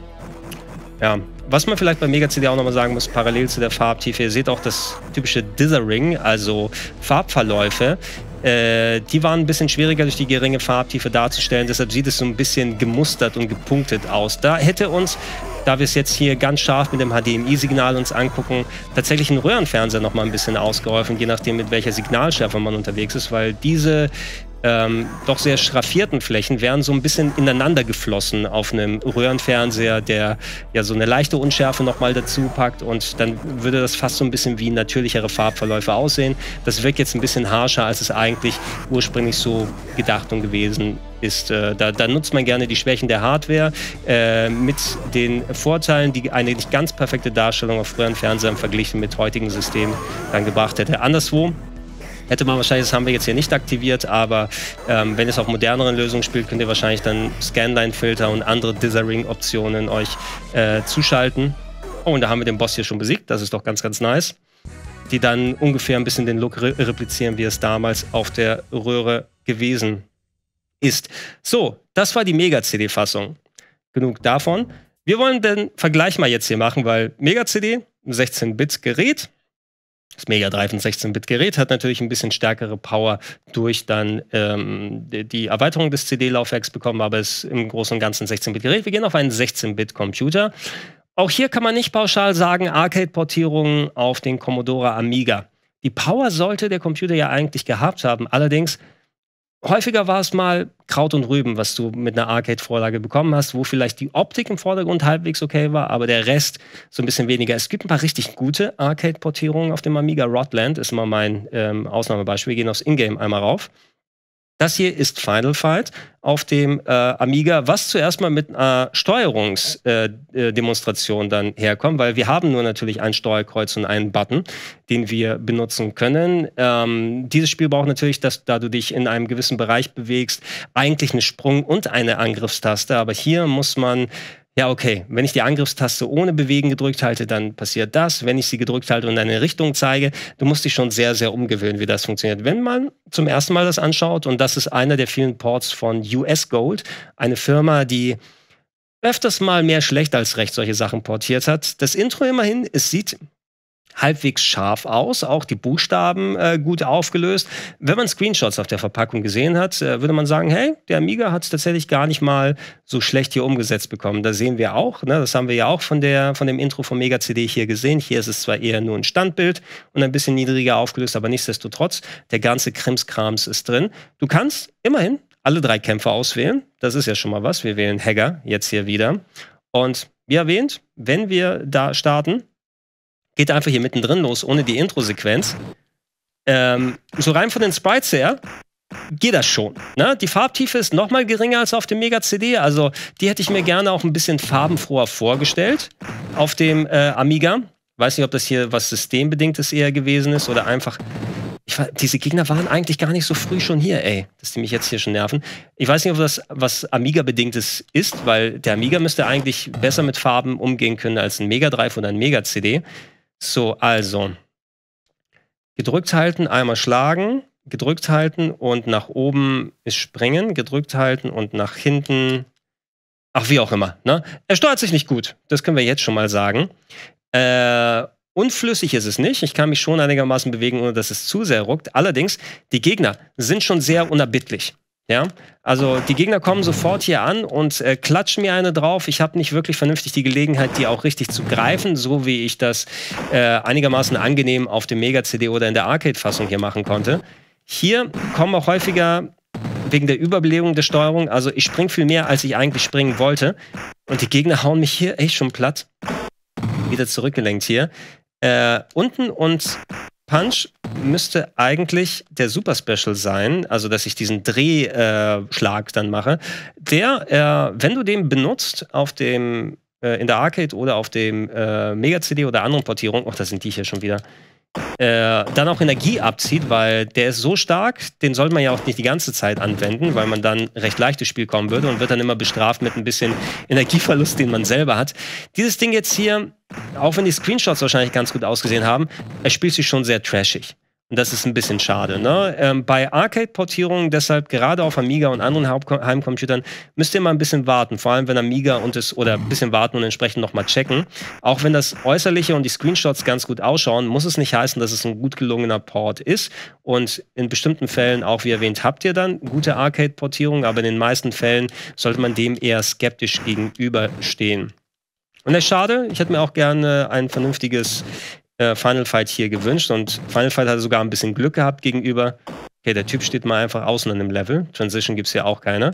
Ja, was man vielleicht bei Mega-C D auch nochmal sagen muss, parallel zu der Farbtiefe, ihr seht auch das typische Dithering, also Farbverläufe. Äh, die waren ein bisschen schwieriger durch die geringe Farbtiefe darzustellen, deshalb sieht es so ein bisschen gemustert und gepunktet aus. Da hätte uns, da wir es jetzt hier ganz scharf mit dem H D M I-Signal uns angucken, tatsächlich ein Röhrenfernseher noch mal ein bisschen ausgeholfen, je nachdem mit welcher Signalschärfe man unterwegs ist, weil diese ähm, doch sehr schraffierten Flächen wären so ein bisschen ineinander geflossen auf einem Röhrenfernseher, der ja so eine leichte Unschärfe noch mal dazu packt, und dann würde das fast so ein bisschen wie natürlichere Farbverläufe aussehen. Das wirkt jetzt ein bisschen harscher, als es eigentlich ursprünglich so gedacht und gewesen ist. Äh, da, da nutzt man gerne die Schwächen der Hardware äh, mit den Vorteilen, die eine nicht ganz perfekte Darstellung auf Röhrenfernsehern verglichen mit heutigen Systemen dann gebracht hätte. Anderswo hätte man wahrscheinlich, das haben wir jetzt hier nicht aktiviert, aber ähm, wenn es auf moderneren Lösungen spielt, könnt ihr wahrscheinlich dann Scanline-Filter und andere Dithering-Optionen euch äh, zuschalten. Oh, und da haben wir den Boss hier schon besiegt, das ist doch ganz, ganz nice. Die dann ungefähr ein bisschen den Look re replizieren, wie es damals auf der Röhre gewesen ist. So, das war die Mega-C D-Fassung. Genug davon. Wir wollen den Vergleich mal jetzt hier machen, weil Mega-C D, ein sechzehn Bit Gerät, das Mega Drive, ein sechzehn Bit Gerät, hat natürlich ein bisschen stärkere Power durch dann ähm, die, die Erweiterung des C D-Laufwerks bekommen, aber es ist im Großen und Ganzen ein sechzehn Bit Gerät. Wir gehen auf einen sechzehn Bit Computer. Auch hier kann man nicht pauschal sagen, Arcade-Portierungen auf den Commodore Amiga. Die Power sollte der Computer ja eigentlich gehabt haben, allerdings häufiger war es mal Kraut und Rüben, was du mit einer Arcade-Vorlage bekommen hast, wo vielleicht die Optik im Vordergrund halbwegs okay war, aber der Rest so ein bisschen weniger. Es gibt ein paar richtig gute Arcade-Portierungen auf dem Amiga. Rodland ist immer mein ähm, Ausnahmebeispiel. Wir gehen aufs Ingame einmal rauf. Das hier ist Final Fight auf dem äh, Amiga, was zuerst mal mit einer Steuerungsdemonstration äh, dann herkommt, weil wir haben nur natürlich ein Steuerkreuz und einen Button, den wir benutzen können. Ähm, dieses Spiel braucht natürlich, dass da du dich in einem gewissen Bereich bewegst, eigentlich eine Sprung- und eine Angriffstaste, aber hier muss man... Ja, okay, wenn ich die Angriffstaste ohne Bewegen gedrückt halte, dann passiert das. Wenn ich sie gedrückt halte und in eine Richtung zeige, du musst dich schon sehr, sehr umgewöhnen, wie das funktioniert. Wenn man zum ersten Mal das anschaut, und das ist einer der vielen Ports von U S Gold, eine Firma, die öfters mal mehr schlecht als recht solche Sachen portiert hat. Das Intro immerhin, es sieht halbwegs scharf aus, auch die Buchstaben äh, gut aufgelöst. Wenn man Screenshots auf der Verpackung gesehen hat, äh, würde man sagen, hey, der Amiga hat es tatsächlich gar nicht mal so schlecht hier umgesetzt bekommen. Da sehen wir auch, ne, das haben wir ja auch von, der, von dem Intro von Mega-C D hier gesehen. Hier ist es zwar eher nur ein Standbild und ein bisschen niedriger aufgelöst, aber nichtsdestotrotz, der ganze Krimskrams ist drin. Du kannst immerhin alle drei Kämpfe auswählen. Das ist ja schon mal was. Wir wählen Haggar jetzt hier wieder. Und wie erwähnt, wenn wir da starten, geht einfach hier mittendrin los, ohne die Intro-Sequenz. Ähm, so rein von den Sprites her geht das schon. Ne? Die Farbtiefe ist noch mal geringer als auf dem Mega-C D. Also die hätte ich mir gerne auch ein bisschen farbenfroher vorgestellt auf dem äh, Amiga. Weiß nicht, ob das hier was Systembedingtes eher gewesen ist oder einfach... Ich war, diese Gegner waren eigentlich gar nicht so früh schon hier, ey. Dass die mich jetzt hier schon nerven. Ich weiß nicht, ob das was Amiga-bedingtes ist, weil der Amiga müsste eigentlich besser mit Farben umgehen können als ein Mega Drive oder ein Mega-C D. So, also, gedrückt halten, einmal schlagen, gedrückt halten und nach oben ist springen, gedrückt halten und nach hinten. Ach, wie auch immer. Ne? Er steuert sich nicht gut. Das können wir jetzt schon mal sagen. Äh, unflüssig ist es nicht. Ich kann mich schon einigermaßen bewegen, ohne dass es zu sehr ruckt. Allerdings, die Gegner sind schon sehr unerbittlich. Ja, also die Gegner kommen sofort hier an und äh, klatschen mir eine drauf. Ich habe nicht wirklich vernünftig die Gelegenheit, die auch richtig zu greifen, so wie ich das äh, einigermaßen angenehm auf dem Mega-C D oder in der Arcade-Fassung hier machen konnte. Hier kommen auch häufiger wegen der Überbelegung der Steuerung, also ich springe viel mehr, als ich eigentlich springen wollte. Und die Gegner hauen mich hier echt schon platt. Wieder zurückgelenkt hier. Äh, unten und Punch müsste eigentlich der Super Special sein, also dass ich diesen Drehschlag äh, dann mache. Der, äh, wenn du den benutzt auf dem, äh, in der Arcade oder auf dem äh, Mega-C D oder anderen Portierungen, ach, da sind die hier schon wieder, Äh, dann auch Energie abzieht, weil der ist so stark, den sollte man ja auch nicht die ganze Zeit anwenden, weil man dann recht leicht ins Spiel kommen würde und wird dann immer bestraft mit ein bisschen Energieverlust, den man selber hat. Dieses Ding jetzt hier, auch wenn die Screenshots wahrscheinlich ganz gut ausgesehen haben, er spielt sich schon sehr trashig. Und das ist ein bisschen schade. Ne? Ähm, bei Arcade-Portierungen, deshalb gerade auf Amiga und anderen Heimcomputern, müsst ihr mal ein bisschen warten. Vor allem, wenn Amiga und es, oder ein bisschen warten und entsprechend nochmal checken. Auch wenn das Äußerliche und die Screenshots ganz gut ausschauen, muss es nicht heißen, dass es ein gut gelungener Port ist. Und in bestimmten Fällen, auch wie erwähnt, habt ihr dann gute Arcade-Portierungen, aber in den meisten Fällen sollte man dem eher skeptisch gegenüberstehen. Und das ist schade. Ich hätte mir auch gerne ein vernünftiges Final Fight hier gewünscht und Final Fight hatte sogar ein bisschen Glück gehabt gegenüber. Okay, der Typ steht mal einfach außen an dem Level. Transition gibt es hier auch keine.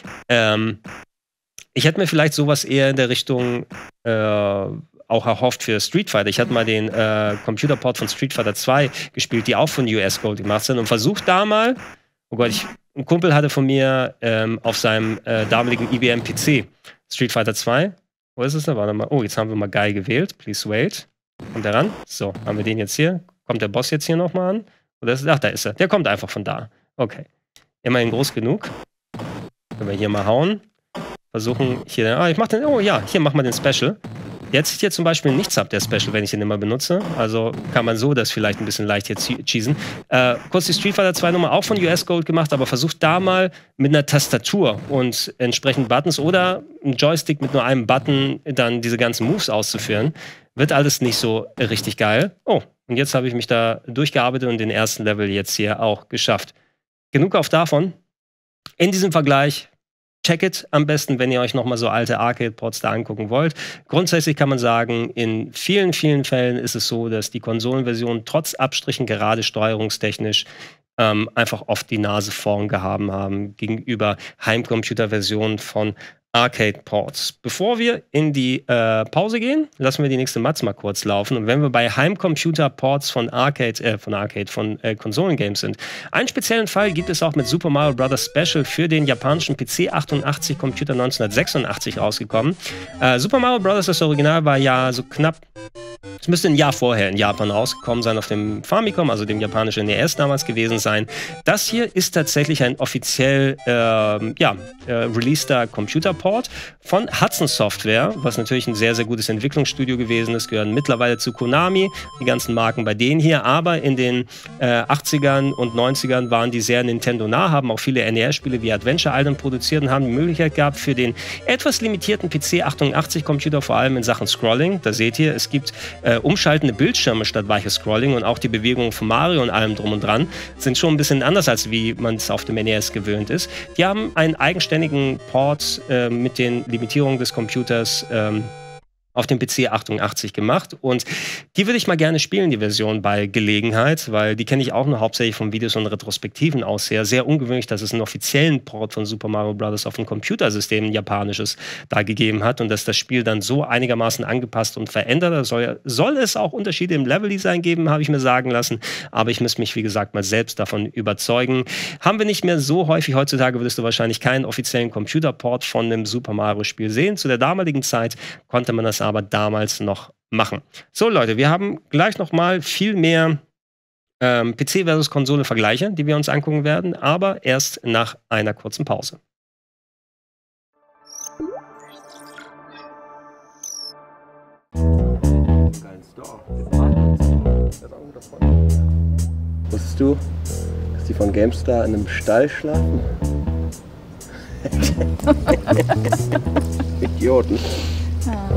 Ähm, ich hätte mir vielleicht sowas eher in der Richtung äh, auch erhofft für Street Fighter. Ich hatte mal den äh, Computerport von Street Fighter zwei gespielt, die auch von U S Gold gemacht sind und versucht da mal, oh Gott, ich, ein Kumpel hatte von mir ähm, auf seinem äh, damaligen I B M P C Street Fighter zwei. Wo ist es denn? Warte mal. Oh, jetzt haben wir mal Guy gewählt. Please wait. Kommt er ran? So, haben wir den jetzt hier. Kommt der Boss jetzt hier nochmal an? Oder ist, ach, da ist er. Der kommt einfach von da. Okay. Immerhin groß genug. Können wir hier mal hauen. Versuchen hier. Ah, ich mach den. Oh ja, hier machen wir den Special. Jetzt sieht hier zum Beispiel nichts ab, der Special, wenn ich den immer benutze. Also kann man so das vielleicht ein bisschen leicht hier cheesen. Äh, kurz die Street Fighter zwei Nummer auch von U S Gold gemacht, aber versucht da mal mit einer Tastatur und entsprechend Buttons oder einem Joystick mit nur einem Button dann diese ganzen Moves auszuführen. Wird alles nicht so richtig geil. Oh, und jetzt habe ich mich da durchgearbeitet und den ersten Level jetzt hier auch geschafft. Genug auch davon. In diesem Vergleich, check it am besten, wenn ihr euch nochmal so alte Arcade-Ports da angucken wollt. Grundsätzlich kann man sagen, in vielen, vielen Fällen ist es so, dass die Konsolenversionen trotz Abstrichen gerade steuerungstechnisch ähm, einfach oft die Nase vorn gehabt haben gegenüber Heimcomputer-Versionen von Arcade-Ports. Bevor wir in die äh, Pause gehen, lassen wir die nächste Matz mal kurz laufen. Und wenn wir bei Heimcomputer-Ports von Arcade, äh, von Arcade, von äh, Konsolengames sind, einen speziellen Fall gibt es auch mit Super Mario Bros. Special für den japanischen P C achtundachtzig Computer neunzehnhundertsechsundachtzig rausgekommen. Äh, Super Mario Bros. Das Original war ja so knapp, es müsste ein Jahr vorher in Japan rausgekommen sein, auf dem Famicom, also dem japanischen N E S damals gewesen sein. Das hier ist tatsächlich ein offiziell äh, ja, äh, releaster Computerport von Hudson Software, was natürlich ein sehr, sehr gutes Entwicklungsstudio gewesen ist, gehören mittlerweile zu Konami, die ganzen Marken bei denen hier, aber in den äh, achtzigern und neunzigern waren die sehr Nintendo-nah, haben auch viele N E S-Spiele wie Adventure Island produziert und haben die Möglichkeit gehabt, für den etwas limitierten P C achtundachtzig Computer, vor allem in Sachen Scrolling, da seht ihr, es gibt äh, umschaltende Bildschirme statt weiches Scrolling und auch die Bewegungen von Mario und allem drum und dran sind schon ein bisschen anders, als wie man es auf dem N E S gewöhnt ist. Die haben einen eigenständigen Port äh, mit den Limitierungen des Computers ähm, auf dem P C achtundachtzig gemacht und die würde ich mal gerne spielen, die Version bei Gelegenheit, weil die kenne ich auch nur hauptsächlich von Videos und Retrospektiven aus her. Sehr ungewöhnlich, dass es einen offiziellen Port von Super Mario Bros. Auf ein Computersystem, ein japanisches, da gegeben hat und dass das Spiel dann so einigermaßen angepasst und verändert. Da soll, soll es auch Unterschiede im Leveldesign geben, habe ich mir sagen lassen, aber ich muss mich, wie gesagt, mal selbst davon überzeugen. Haben wir nicht mehr so häufig. Heutzutage würdest du wahrscheinlich keinen offiziellen Computerport von einem Super Mario Spiel sehen. Zu der damaligen Zeit konnte man das aber damals noch machen. So Leute, wir haben gleich noch mal viel mehr ähm, P C versus Konsole Vergleiche, die wir uns angucken werden, aber erst nach einer kurzen Pause. Wusstest du, dass die von GameStar in einem Stall schlafen? Idioten. Ja.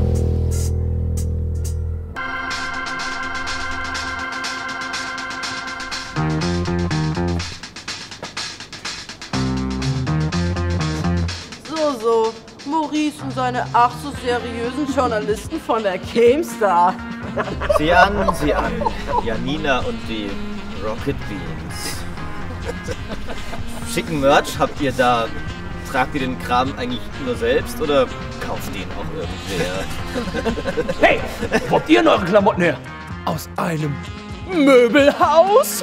So, so. Maurice und seine ach so seriösen Journalisten von der GameStar. Sieh an, sieh an. Janina und die Rocket Beans. Schicken Merch habt ihr da? Tragt ihr den Kram eigentlich nur selbst oder kauft den auch irgendwer? Hey, wo habt ihr denn eure Klamotten her? Aus einem Möbelhaus?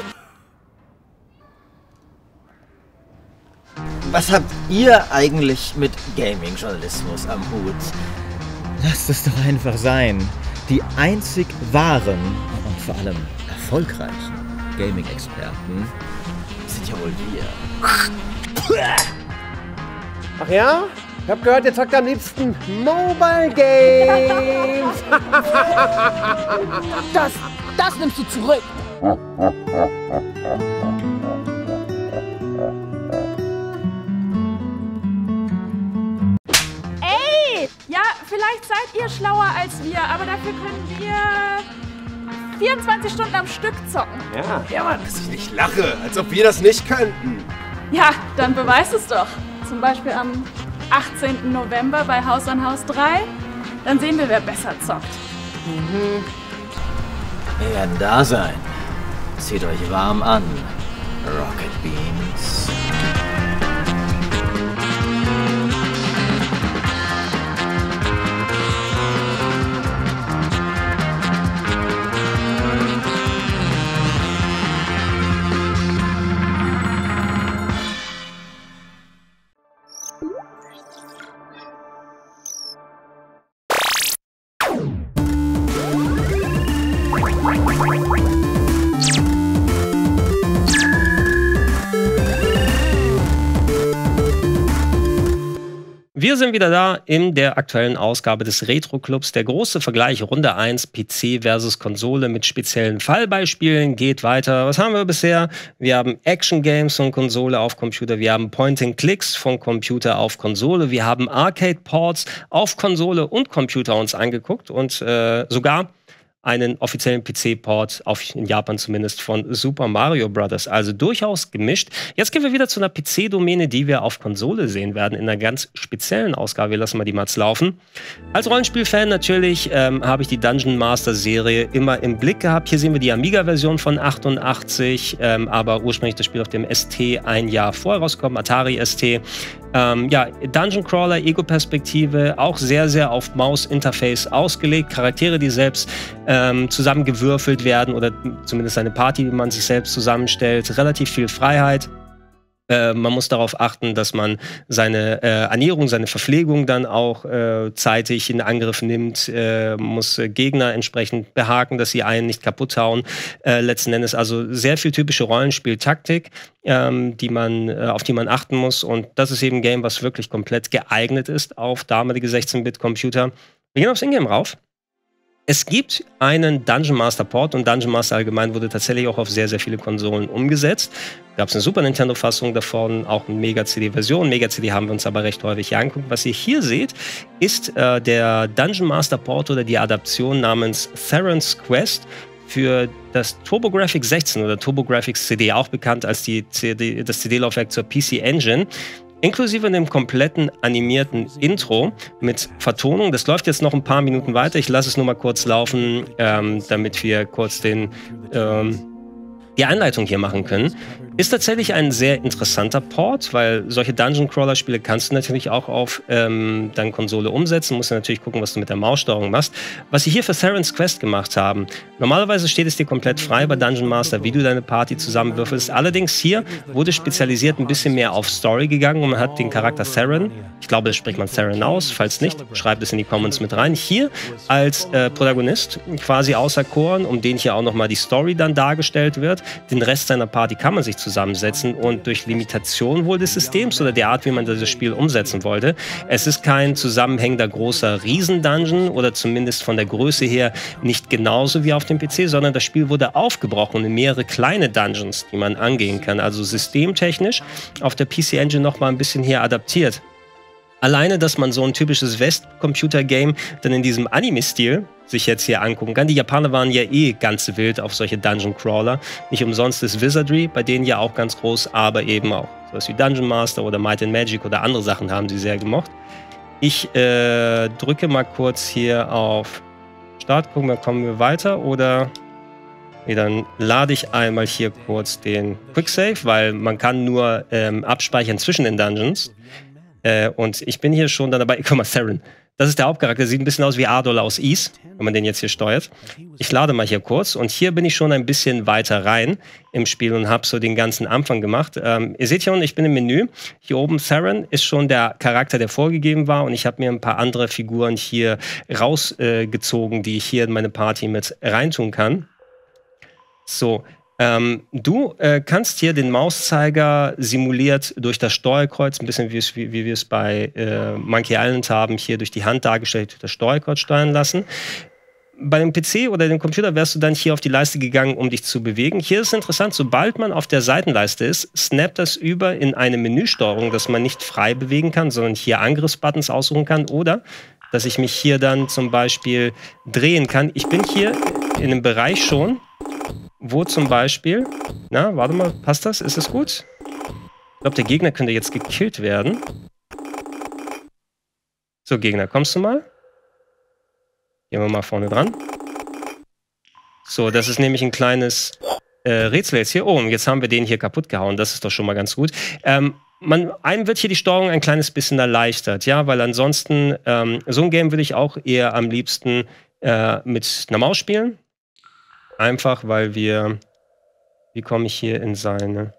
Was habt ihr eigentlich mit Gaming-Journalismus am Hut? Lasst es doch einfach sein. Die einzig wahren und vor allem erfolgreichen Gaming-Experten sind ja wohl wir. Ach ja? Ich hab gehört, ihr zockt am liebsten Mobile Games. Das, das nimmst du zurück. Ey, ja, vielleicht seid ihr schlauer als wir, aber dafür können wir vierundzwanzig Stunden am Stück zocken. Ja, Ja, Mann. dass ich nicht lache, als ob wir das nicht könnten. Ja, dann beweist es doch. Zum Beispiel am achtzehnten November bei Haus an Haus drei. Dann sehen wir, wer besser zockt. Wir werden da sein. Zieht euch warm an, Rocket Beans. Wir sind wieder da in der aktuellen Ausgabe des Retro-Clubs. Der große Vergleich Runde eins P C versus Konsole mit speziellen Fallbeispielen geht weiter. Was haben wir bisher? Wir haben Action-Games von Konsole auf Computer. Wir haben Point-and-Clicks von Computer auf Konsole. Wir haben Arcade-Ports auf Konsole und Computer uns angeguckt und äh, sogar einen offiziellen P C-Port, auf in Japan zumindest, von Super Mario Bros. Also durchaus gemischt. Jetzt gehen wir wieder zu einer P C-Domäne, die wir auf Konsole sehen werden, in einer ganz speziellen Ausgabe. Wir lassen mal die Mats laufen. Als Rollenspiel-Fan natürlich ähm, habe ich die Dungeon Master-Serie immer im Blick gehabt. Hier sehen wir die Amiga-Version von achtundachtzig, ähm, aber ursprünglich das Spiel auf dem S T ein Jahr vorher rausgekommen, Atari S T. Ähm, ja, Dungeon Crawler, Ego-Perspektive, auch sehr, sehr auf Maus-Interface ausgelegt. Charaktere, die selbst ähm, zusammengewürfelt werden oder zumindest eine Party, die man sich selbst zusammenstellt. Relativ viel Freiheit. Äh, man muss darauf achten, dass man seine äh, Ernährung, seine Verpflegung dann auch äh, zeitig in Angriff nimmt. Äh, muss äh, Gegner entsprechend behaken, dass sie einen nicht kaputt hauen. Äh, letzten Endes also sehr viel typische Rollenspieltaktik, ähm, die man, äh, auf die man achten muss. Und das ist eben ein Game, was wirklich komplett geeignet ist auf damalige sechzehn-Bit-Computer. Wir gehen aufs Ingame rauf. Es gibt einen Dungeon Master Port und Dungeon Master allgemein wurde tatsächlich auch auf sehr, sehr viele Konsolen umgesetzt. Gab es eine Super Nintendo-Fassung davon, auch eine Mega-C D-Version. Mega-C D haben wir uns aber recht häufig hier angeguckt. Was ihr hier seht, ist äh, der Dungeon Master Port oder die Adaption namens Theron's Quest für das TurboGrafx sechzehn oder TurboGrafx C D, auch bekannt als die C D, das C D-Laufwerk zur P C Engine. Inklusive dem kompletten animierten Intro mit Vertonung. Das läuft jetzt noch ein paar Minuten weiter. Ich lasse es nur mal kurz laufen, ähm, damit wir kurz den, ähm, die Einleitung hier machen können. Ist tatsächlich ein sehr interessanter Port, weil solche Dungeon-Crawler-Spiele kannst du natürlich auch auf ähm, deine Konsole umsetzen. Musst du natürlich gucken, was du mit der Maussteuerung machst. Was sie hier für Theron's Quest gemacht haben, normalerweise steht es dir komplett frei bei Dungeon Master, wie du deine Party zusammenwürfelst. Allerdings hier wurde spezialisiert ein bisschen mehr auf Story gegangen und man hat den Charakter Theron, ich glaube, das spricht man Theron aus, falls nicht, schreibt es in die Comments mit rein, hier als äh, Protagonist quasi auserkoren, um den hier auch nochmal die Story dann dargestellt wird. Den Rest seiner Party kann man sich zusammensetzen und durch Limitation wohl des Systems oder der Art, wie man das Spiel umsetzen wollte. Es ist kein zusammenhängender großer Riesendungeon oder zumindest von der Größe her nicht genauso wie auf dem P C, sondern das Spiel wurde aufgebrochen in mehrere kleine Dungeons, die man angehen kann. Also systemtechnisch auf der P C Engine noch mal ein bisschen hier adaptiert. Alleine, dass man so ein typisches West-Computer-Game dann in diesem Anime-Stil sich jetzt hier angucken kann. Die Japaner waren ja eh ganz wild auf solche Dungeon-Crawler. Nicht umsonst ist Wizardry bei denen ja auch ganz groß, aber eben auch sowas wie Dungeon Master oder Might and Magic oder andere Sachen haben sie sehr gemocht. Ich äh, drücke mal kurz hier auf Start, gucken wir, kommen wir weiter oder... Nee, dann lade ich einmal hier kurz den Quicksave, weil man kann nur ähm, abspeichern zwischen den Dungeons. Äh, und ich bin hier schon dann dabei. Guck mal, Theron. Das ist der Hauptcharakter. Sieht ein bisschen aus wie Ardol aus Ys, wenn man den jetzt hier steuert. Ich lade mal hier kurz. Und hier bin ich schon ein bisschen weiter rein im Spiel und habe so den ganzen Anfang gemacht. Ähm, ihr seht hier unten, ich bin im Menü. Hier oben, Theron ist schon der Charakter, der vorgegeben war. Und ich habe mir ein paar andere Figuren hier rausgezogen, äh, die ich hier in meine Party mit reintun kann. So, ähm, du äh, kannst hier den Mauszeiger simuliert durch das Steuerkreuz, ein bisschen wie, wie, wie wir es bei äh, Monkey Island haben, hier durch die Hand dargestellt, durch das Steuerkreuz steuern lassen. Bei dem P C oder dem Computer wärst du dann hier auf die Leiste gegangen, um dich zu bewegen. Hier ist interessant, sobald man auf der Seitenleiste ist, snappt das über in eine Menüsteuerung, dass man nicht frei bewegen kann, sondern hier Angriffsbuttons aussuchen kann oder dass ich mich hier dann zum Beispiel drehen kann. Ich bin hier in einem Bereich schon, wo zum Beispiel, na, warte mal, passt das? Ist das gut? Ich glaube, der Gegner könnte jetzt gekillt werden. So, Gegner, kommst du mal? Gehen wir mal vorne dran. So, das ist nämlich ein kleines äh, Rätsel jetzt hier. Oh, und jetzt haben wir den hier kaputt gehauen. Das ist doch schon mal ganz gut. Ähm, man, einem wird hier die Steuerung ein kleines bisschen erleichtert, ja, weil ansonsten, ähm, so ein Game würde ich auch eher am liebsten äh, mit einer Maus spielen. Einfach, weil wir... Wie komme ich hier in seine...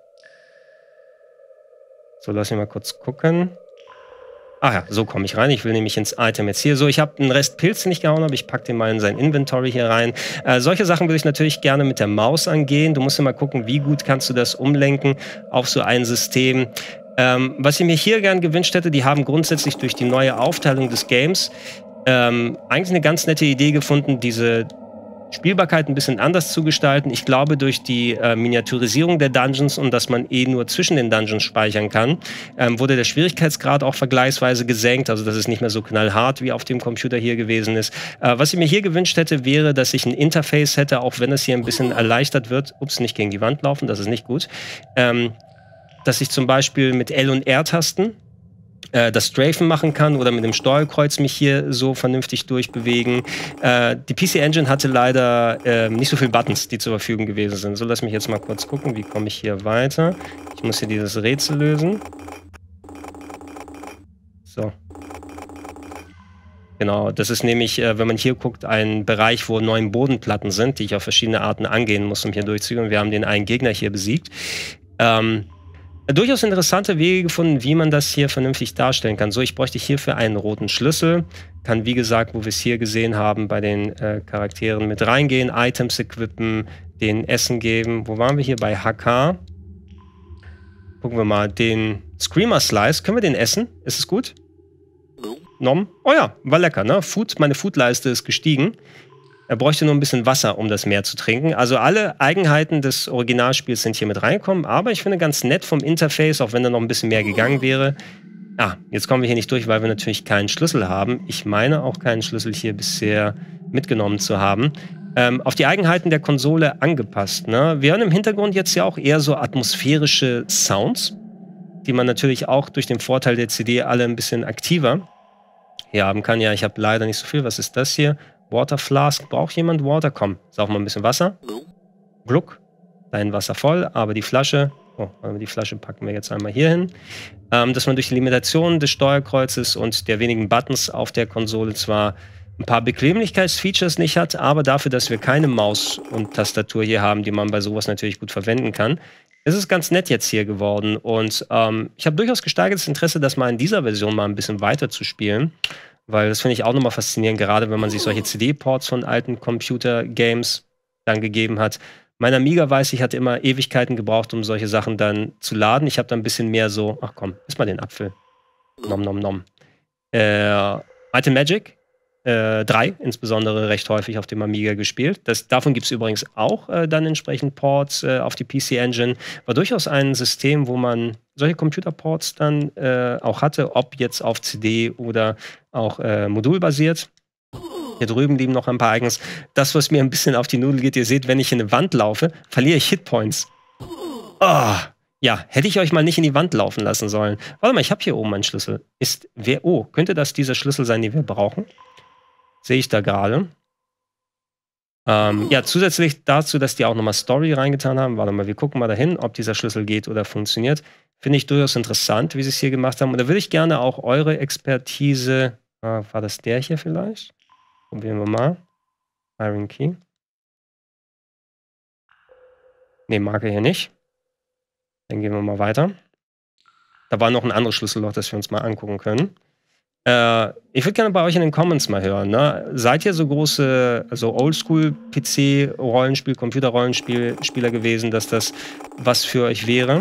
So, lass mich mal kurz gucken. Ah ja, so komme ich rein. Ich will nämlich ins Item jetzt hier. So, ich habe einen Rest Pilz, den ich gehauen habe. Ich packe den mal in sein Inventory hier rein. Äh, solche Sachen würde ich natürlich gerne mit der Maus angehen. Du musst ja mal gucken, wie gut kannst du das umlenken auf so ein System. Ähm, was ich mir hier gern gewünscht hätte, die haben grundsätzlich durch die neue Aufteilung des Games ähm, eigentlich eine ganz nette Idee gefunden, diese Spielbarkeit ein bisschen anders zu gestalten. Ich glaube, durch die äh, Miniaturisierung der Dungeons und dass man eh nur zwischen den Dungeons speichern kann, ähm, wurde der Schwierigkeitsgrad auch vergleichsweise gesenkt, also dass es nicht mehr so knallhart wie auf dem Computer hier gewesen ist. Äh, was ich mir hier gewünscht hätte, wäre, dass ich ein Interface hätte, auch wenn es hier ein bisschen erleichtert wird. Ups, nicht gegen die Wand laufen, das ist nicht gut. Ähm, dass ich zum Beispiel mit L- und R-Tasten das Strafen machen kann oder mit dem Steuerkreuz mich hier so vernünftig durchbewegen. Äh, die P C Engine hatte leider äh, nicht so viele Buttons, die zur Verfügung gewesen sind. So, lass mich jetzt mal kurz gucken, wie komme ich hier weiter. Ich muss hier dieses Rätsel lösen. So. Genau, das ist nämlich, äh, wenn man hier guckt, ein Bereich, wo neun Bodenplatten sind, die ich auf verschiedene Arten angehen muss, um hier durchzugehen. Wir haben den einen Gegner hier besiegt. Ähm, Durchaus interessante Wege gefunden, wie man das hier vernünftig darstellen kann. So, ich bräuchte hierfür einen roten Schlüssel. Kann, wie gesagt, wo wir es hier gesehen haben, bei den äh, Charakteren mit reingehen, Items equippen, denen Essen geben. Wo waren wir hier? Bei H K. Gucken wir mal, den Screamer Slice. Können wir den essen? Ist es gut? Nom? Oh ja, war lecker, ne? Food, meine Foodleiste ist gestiegen. Er bräuchte nur ein bisschen Wasser, um das Meer zu trinken. Also alle Eigenheiten des Originalspiels sind hier mit reingekommen. Aber ich finde ganz nett vom Interface, auch wenn da noch ein bisschen mehr gegangen wäre. Ah, jetzt kommen wir hier nicht durch, weil wir natürlich keinen Schlüssel haben. Ich meine auch keinen Schlüssel hier bisher mitgenommen zu haben. Ähm, auf die Eigenheiten der Konsole angepasst, ne? Wir hören im Hintergrund jetzt ja auch eher so atmosphärische Sounds, die man natürlich auch durch den Vorteil der C D alle ein bisschen aktiver hier haben kann. Ja, ich habe leider nicht so viel. Was ist das hier? Water Flask. Braucht jemand Water? Komm, saug mal ein bisschen Wasser. Gluck. Dein Wasser voll, aber die Flasche, oh, die Flasche packen wir jetzt einmal hier hin. Ähm, dass man durch die Limitation des Steuerkreuzes und der wenigen Buttons auf der Konsole zwar ein paar Bequemlichkeitsfeatures nicht hat, aber dafür, dass wir keine Maus und Tastatur hier haben, die man bei sowas natürlich gut verwenden kann, ist es ganz nett jetzt hier geworden. Und ähm, ich habe durchaus gesteigertes Interesse, das mal in dieser Version mal ein bisschen weiter zu spielen. Weil das finde ich auch nochmal faszinierend, gerade wenn man sich solche C D-Ports von alten Computer-Games dann gegeben hat, Mein Amiga, weiß ich, hat immer Ewigkeiten gebraucht, um solche Sachen dann zu laden. Ich habe da ein bisschen mehr so, ach komm, iss mal den Apfel. Nom, nom, nom. Äh, Might and Magic äh, drei, insbesondere recht häufig auf dem Amiga gespielt. Das, davon gibt es übrigens auch äh, dann entsprechend Ports äh, auf die P C Engine. War durchaus ein System, wo man solche Computerports dann äh, auch hatte, ob jetzt auf C D oder auch äh, modulbasiert. Hier drüben liegen noch ein paar Icons. Das, was mir ein bisschen auf die Nudel geht, ihr seht, wenn ich in eine Wand laufe, verliere ich Hitpoints. Oh, ja, hätte ich euch mal nicht in die Wand laufen lassen sollen. Warte mal, ich habe hier oben einen Schlüssel. Ist wer? Oh, könnte das dieser Schlüssel sein, den wir brauchen? Sehe ich da gerade. Ähm, ja, zusätzlich dazu, dass die auch nochmal Story reingetan haben. Warte mal, wir gucken mal dahin, ob dieser Schlüssel geht oder funktioniert. Finde ich durchaus interessant, wie sie es hier gemacht haben. Und da würde ich gerne auch eure Expertise. Ah, war das der hier vielleicht? Probieren wir mal. Iron Key. Ne, mag er hier nicht. Dann gehen wir mal weiter. Da war noch ein anderes Schlüsselloch, das wir uns mal angucken können. Äh, ich würde gerne bei euch in den Comments mal hören. Ne? Seid ihr so große, also Oldschool-P C-Rollenspiel, Computer-Rollenspieler gewesen, dass das was für euch wäre?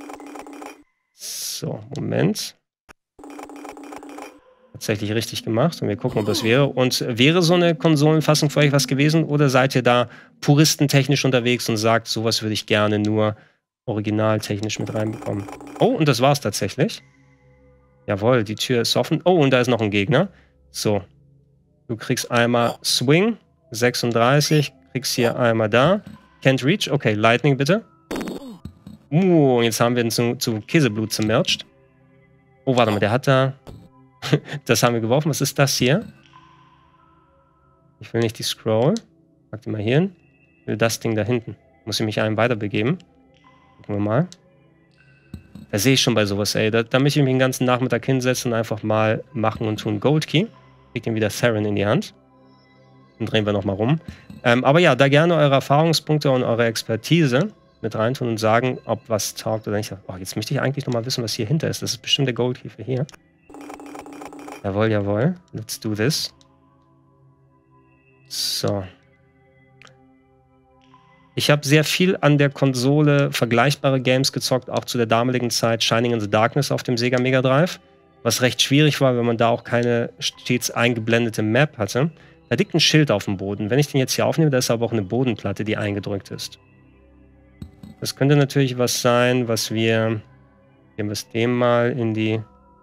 So, Moment. Tatsächlich richtig gemacht und wir gucken, ob das wäre. Und wäre so eine Konsolenfassung für euch was gewesen oder seid ihr da puristentechnisch unterwegs und sagt, sowas würde ich gerne nur originaltechnisch mit reinbekommen? Oh, und das war's tatsächlich. Jawohl, die Tür ist offen. Oh, und da ist noch ein Gegner. So. Du kriegst einmal Swing, sechsunddreißig, kriegst hier einmal da. Can't reach. Okay, Lightning bitte. Uh, jetzt haben wir ihn zu, zu Käseblut zermercht. Oh, warte mal, der hat da... Das haben wir geworfen. Was ist das hier? Ich will nicht die Scroll. Pack die mal hier hin. Ich will das Ding da hinten. Muss ich mich einem weiter begeben. Gucken wir mal. Da sehe ich schon bei sowas, ey. Da, da möchte ich mich den ganzen Nachmittag hinsetzen und einfach mal machen und tun. Gold Key. Kriegt ihn wieder Theron in die Hand. Dann drehen wir nochmal rum. Ähm, aber ja, da gerne eure Erfahrungspunkte und eure Expertise mit reintun und sagen, ob was taugt oder nicht. Oh, jetzt möchte ich eigentlich nochmal wissen, was hier hinter ist. Das ist bestimmt der Gold Key für hier. Jawohl, jawohl. Let's do this. So. Ich habe sehr viel an der Konsole vergleichbare Games gezockt, auch zu der damaligen Zeit. Shining in the Darkness auf dem Sega Mega Drive. Was recht schwierig war, wenn man da auch keine stets eingeblendete Map hatte. Da liegt ein Schild auf dem Boden. Wenn ich den jetzt hier aufnehme, da ist aber auch eine Bodenplatte, die eingedrückt ist. Das könnte natürlich was sein, was wir... Geben wir es dem mal in die...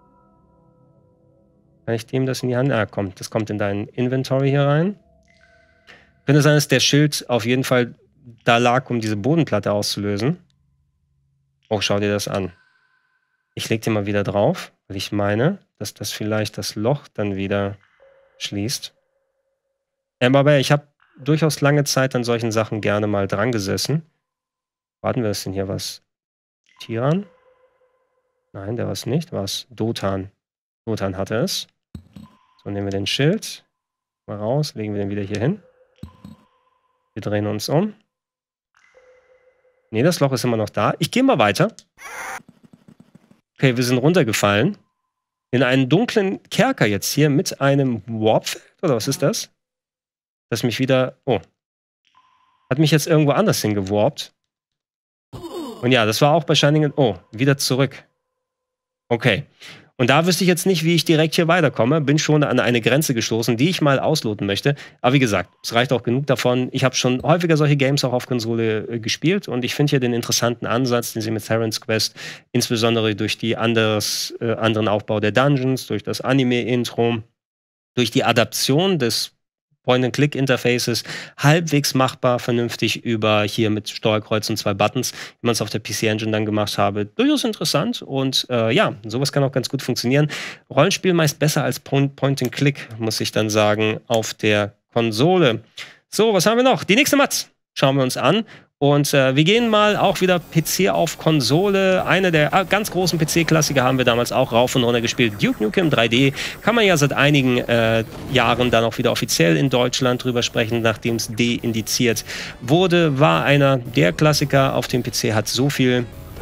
Kann ich dem das in die Hand? Ah, kommt. Das kommt in dein Inventory hier rein. Könnte sein, dass der Schild auf jeden Fall da lag, um diese Bodenplatte auszulösen. Oh, schau dir das an. Ich leg den mal wieder drauf, weil ich meine, dass das vielleicht das Loch dann wieder schließt. Ähm, aber ich habe durchaus lange Zeit an solchen Sachen gerne mal dran gesessen. Warten wir, ist denn hier was? Tiran? Nein, der war es nicht. War es Dotan. Dotan hatte es. So, nehmen wir den Schild mal raus, legen wir den wieder hier hin. Wir drehen uns um. Ne, das Loch ist immer noch da. Ich gehe mal weiter. Okay, wir sind runtergefallen. In einen dunklen Kerker jetzt hier mit einem Warpfeld. Oder was ist das? Das mich wieder... Oh. Hat mich jetzt irgendwo anders hingewarpt. Und ja, das war auch bei Shining... Oh, wieder zurück. Okay. Und da wüsste ich jetzt nicht, wie ich direkt hier weiterkomme. Bin schon an eine Grenze gestoßen, die ich mal ausloten möchte. Aber wie gesagt, es reicht auch genug davon. Ich habe schon häufiger solche Games auch auf Konsole äh, gespielt. Und ich finde hier den interessanten Ansatz, den sie mit Theron's Quest, insbesondere durch die anderes, äh, anderen Aufbau der Dungeons, durch das Anime-Intro, durch die Adaption des Point-and-Click-Interfaces halbwegs machbar, vernünftig über hier mit Steuerkreuz und zwei Buttons, wie man es auf der P C-Engine dann gemacht habe. Durchaus interessant und äh, ja, sowas kann auch ganz gut funktionieren. Rollenspiel meist besser als Point-and-Click, muss ich dann sagen, auf der Konsole. So, was haben wir noch? Die nächste Matz schauen wir uns an. Und äh, wir gehen mal auch wieder P C auf Konsole. Eine der äh, ganz großen P C-Klassiker haben wir damals auch rauf und runter gespielt. Duke Nukem drei D. Kann man ja seit einigen äh, Jahren dann auch wieder offiziell in Deutschland drüber sprechen, nachdem es deindiziert wurde. War einer der Klassiker auf dem P C, hat so viel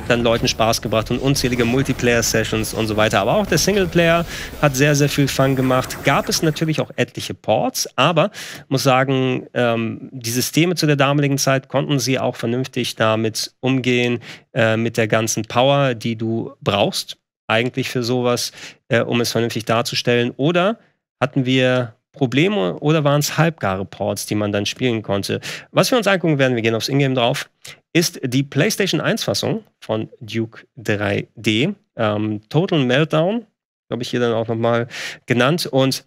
dann Leuten Spaß gebracht und unzählige Multiplayer-Sessions und so weiter. Aber auch der Singleplayer hat sehr, sehr viel Fun gemacht. Gab es natürlich auch etliche Ports, aber muss sagen, ähm, die Systeme zu der damaligen Zeit konnten sie auch vernünftig damit umgehen, äh, mit der ganzen Power, die du brauchst, eigentlich für sowas, äh, um es vernünftig darzustellen. Oder hatten wir Probleme oder waren es halbgare Ports, die man dann spielen konnte? Was wir uns angucken werden, wir gehen aufs Ingame drauf, ist die PlayStation eins Fassung von Duke drei D. Ähm, Total Meltdown, glaube ich hier dann auch nochmal genannt. Und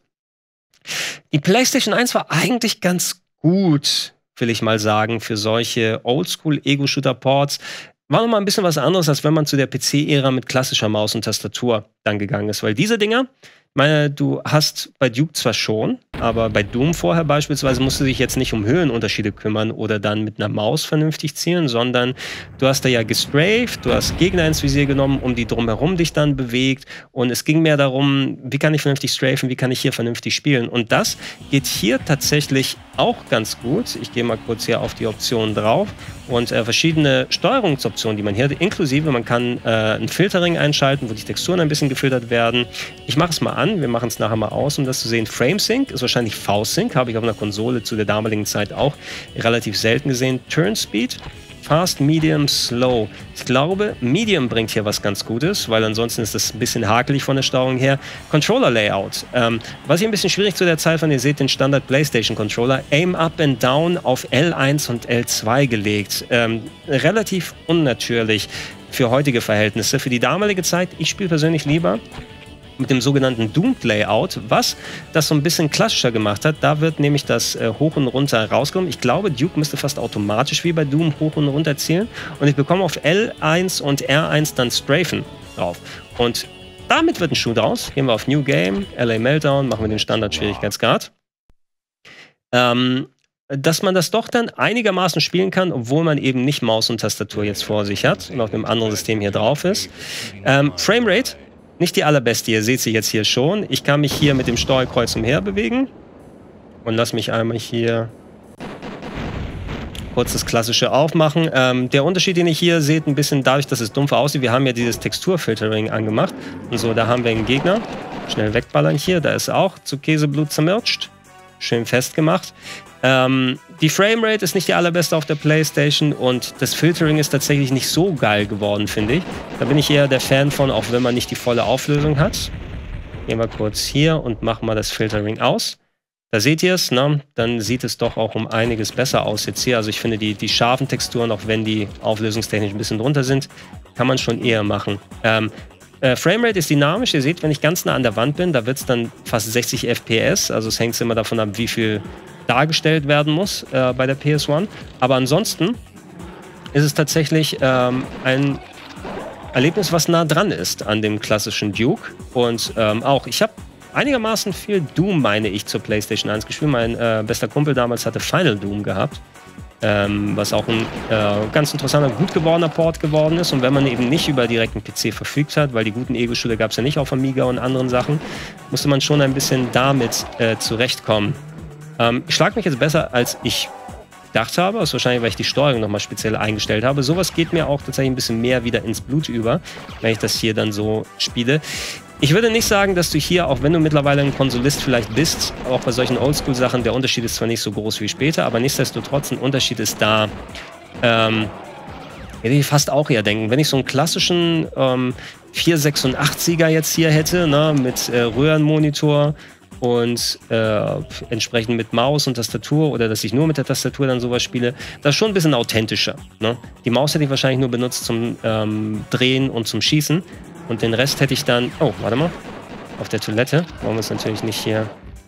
die PlayStation eins war eigentlich ganz gut, will ich mal sagen, für solche Oldschool-Ego-Shooter-Ports. War nochmal ein bisschen was anderes, als wenn man zu der P C-Ära mit klassischer Maus und Tastatur dann gegangen ist. Weil diese Dinger, ich meine, du hast bei Duke zwar schon, aber bei Doom vorher beispielsweise musst du dich jetzt nicht um Höhenunterschiede kümmern oder dann mit einer Maus vernünftig zielen, sondern du hast da ja gestrafed, du hast Gegner ins Visier genommen, um die drumherum dich dann bewegt und es ging mehr darum, wie kann ich vernünftig strafen, wie kann ich hier vernünftig spielen und das geht hier tatsächlich auch ganz gut. Ich gehe mal kurz hier auf die Optionen drauf und äh, verschiedene Steuerungsoptionen, die man hier hat, inklusive, man kann äh, ein Filtering einschalten, wo die Texturen ein bisschen gefiltert werden. Ich mache es mal an, wir machen es nachher mal aus, um das zu sehen. FrameSync ist wahrscheinlich V-Sync, habe ich auf einer Konsole zu der damaligen Zeit auch relativ selten gesehen. Turn-Speed, Fast, Medium, Slow. Ich glaube, Medium bringt hier was ganz Gutes, weil ansonsten ist das ein bisschen hakelig von der Steuerung her. Controller-Layout. Ähm, was ich ein bisschen schwierig zu der Zeit fand, ihr seht den Standard PlayStation-Controller. Aim Up and Down auf L eins und L zwei gelegt. Ähm, relativ unnatürlich für heutige Verhältnisse. Für die damalige Zeit, ich spiele persönlich lieber mit dem sogenannten Doomed Layout, was das so ein bisschen klassischer gemacht hat. Da wird nämlich das äh, Hoch und Runter rausgenommen. Ich glaube, Duke müsste fast automatisch wie bei Doom hoch und runter zielen. Und ich bekomme auf L eins und R eins dann Strafen drauf. Und damit wird ein Schuh draus. Gehen wir auf New Game, L A Meltdown, machen wir den Standard-Schwierigkeitsgrad. Ähm, dass man das doch dann einigermaßen spielen kann, obwohl man eben nicht Maus und Tastatur jetzt vor sich hat und auf einem anderen System hier drauf ist. Ähm, Framerate. Nicht die allerbeste, ihr seht sie jetzt hier schon. Ich kann mich hier mit dem Steuerkreuz umher bewegen. Und lass mich einmal hier kurz das Klassische aufmachen. Ähm, der Unterschied, den ihr hier seht, ein bisschen dadurch, dass es dumpfer aussieht. Wir haben ja dieses Texturfiltering angemacht. Und so, da haben wir einen Gegner. Schnell wegballern hier. Da ist auch zu Käseblut zermirscht. Schön festgemacht. Ähm, die Framerate ist nicht die allerbeste auf der PlayStation und das Filtering ist tatsächlich nicht so geil geworden, finde ich. Da bin ich eher der Fan von, auch wenn man nicht die volle Auflösung hat. Gehen wir kurz hier und machen mal das Filtering aus. Da seht ihr es, ne? Dann sieht es doch auch um einiges besser aus jetzt hier. Also ich finde die, die scharfen Texturen, auch wenn die auflösungstechnisch ein bisschen drunter sind, kann man schon eher machen. Ähm, Äh, Framerate ist dynamisch. Ihr seht, wenn ich ganz nah an der Wand bin, da wird es dann fast sechzig F P S. Also es hängt immer davon ab, wie viel dargestellt werden muss äh, bei der P S eins. Aber ansonsten ist es tatsächlich ähm, ein Erlebnis, was nah dran ist an dem klassischen Duke. Und ähm, auch, ich habe einigermaßen viel Doom, meine ich, zur PlayStation eins gespielt. Mein äh, bester Kumpel damals hatte Final Doom gehabt. Ähm, was auch ein äh, ganz interessanter, gut gewordener Port geworden ist. Und wenn man eben nicht über direkten P C verfügt hat, weil die guten Ego-Shooter gab es ja nicht auf Amiga und anderen Sachen, musste man schon ein bisschen damit äh, zurechtkommen. Ähm, ich schlage mich jetzt besser, als ich gedacht habe. Das ist wahrscheinlich, weil ich die Steuerung nochmal speziell eingestellt habe. Sowas geht mir auch tatsächlich ein bisschen mehr wieder ins Blut über, wenn ich das hier dann so spiele. Ich würde nicht sagen, dass du hier, auch wenn du mittlerweile ein Konsolist vielleicht bist, auch bei solchen Oldschool-Sachen, der Unterschied ist zwar nicht so groß wie später, aber nichtsdestotrotz ein Unterschied ist da. Ähm, hätte ich fast auch eher denken. Wenn ich so einen klassischen ähm, vierhundertsechsundachtziger jetzt hier hätte, ne, mit äh, Röhrenmonitor und äh, entsprechend mit Maus und Tastatur oder dass ich nur mit der Tastatur dann sowas spiele, das ist schon ein bisschen authentischer. Ne? Die Maus hätte ich wahrscheinlich nur benutzt zum ähm, Drehen und zum Schießen. Und den Rest hätte ich dann... Oh, warte mal. Auf der Toilette. Wollen wir uns natürlich nicht hier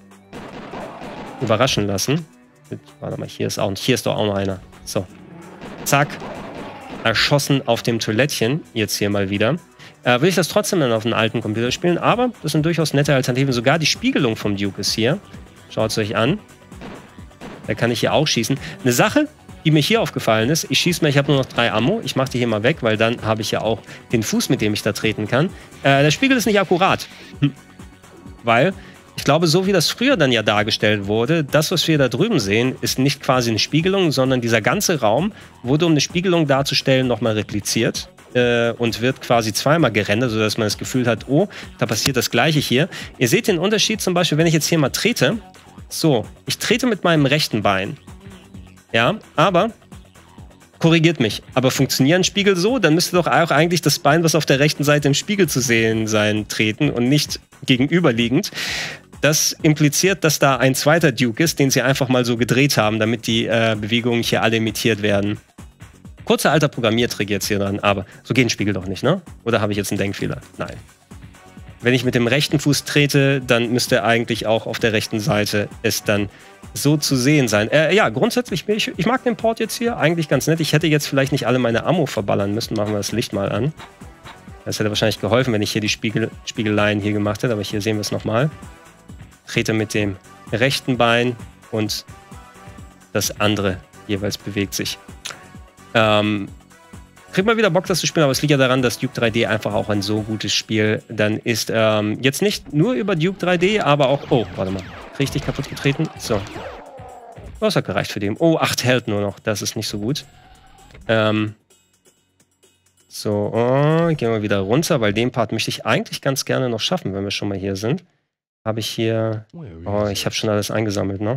überraschen lassen. Warte mal, hier ist, auch, hier ist doch auch noch einer. So. Zack. Erschossen auf dem Toilettchen. Jetzt hier mal wieder. Äh, will ich das trotzdem dann auf einem alten Computer spielen. Aber das sind durchaus nette Alternativen. Sogar die Spiegelung vom Duke ist hier. Schaut es euch an. Da kann ich hier auch schießen. Eine Sache, die mir hier aufgefallen ist, ich schieße mal, ich habe nur noch drei Ammo, ich mache die hier mal weg, weil dann habe ich ja auch den Fuß, mit dem ich da treten kann. Äh, der Spiegel ist nicht akkurat. Hm. Weil, ich glaube, so wie das früher dann ja dargestellt wurde, das, was wir da drüben sehen, ist nicht quasi eine Spiegelung, sondern dieser ganze Raum wurde, um eine Spiegelung darzustellen, nochmal repliziert. äh, und wird quasi zweimal gerendert, sodass man das Gefühl hat, oh, da passiert das Gleiche hier. Ihr seht den Unterschied zum Beispiel, wenn ich jetzt hier mal trete. So, ich trete mit meinem rechten Bein. Ja, aber korrigiert mich. Aber funktionieren Spiegel so? Dann müsste doch auch eigentlich das Bein, was auf der rechten Seite im Spiegel zu sehen sein, treten und nicht gegenüberliegend. Das impliziert, dass da ein zweiter Duke ist, den sie einfach mal so gedreht haben, damit die äh, Bewegungen hier alle imitiert werden. Kurzer alter Programmiertrick jetzt hier dran, aber so geht ein Spiegel doch nicht, ne? Oder habe ich jetzt einen Denkfehler? Nein. Wenn ich mit dem rechten Fuß trete, dann müsste eigentlich auch auf der rechten Seite es dann so zu sehen sein. Äh, ja, grundsätzlich, ich, ich mag den Port jetzt hier, eigentlich ganz nett. Ich hätte jetzt vielleicht nicht alle meine Ammo verballern müssen. Machen wir das Licht mal an. Das hätte wahrscheinlich geholfen, wenn ich hier die Spiegel, Spiegeleien hier gemacht hätte, aber hier sehen wir es nochmal. Trete mit dem rechten Bein und das andere jeweils bewegt sich. Ähm, kriegt mal wieder Bock, das zu spielen, aber es liegt ja daran, dass Duke drei D einfach auch ein so gutes Spiel dann ist. Ähm, jetzt nicht nur über Duke drei D, aber auch... Oh, warte mal. Richtig kaputt getreten. So. Das hat gereicht für den. Oh, acht Health nur noch. Das ist nicht so gut. Ähm... So, oh, gehen wir wieder runter, weil den Part möchte ich eigentlich ganz gerne noch schaffen, wenn wir schon mal hier sind. Habe ich hier... Oh, ich habe schon alles eingesammelt, ne?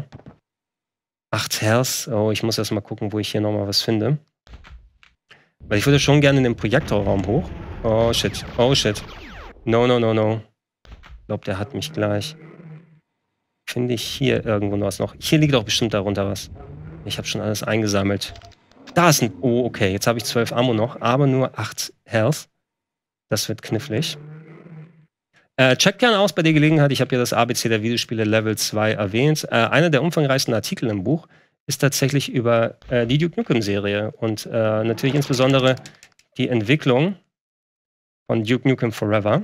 Acht Health. Oh, ich muss erst mal gucken, wo ich hier nochmal was finde. Weil ich würde schon gerne in den Projektorraum hoch. Oh, shit. Oh, shit. No, no, no, no. Ich glaube, der hat mich gleich. Finde ich hier irgendwo was noch. Hier liegt doch bestimmt darunter was. Ich habe schon alles eingesammelt. Da ist ein... Oh, okay. Jetzt habe ich zwölf Ammo noch, aber nur acht Health. Das wird knifflig. Äh, checkt gerne aus bei der Gelegenheit. Ich habe ja das A B C der Videospiele Level zwei erwähnt. Äh, einer der umfangreichsten Artikel im Buch ist tatsächlich über äh, die Duke Nukem-Serie und äh, natürlich insbesondere die Entwicklung von Duke Nukem Forever,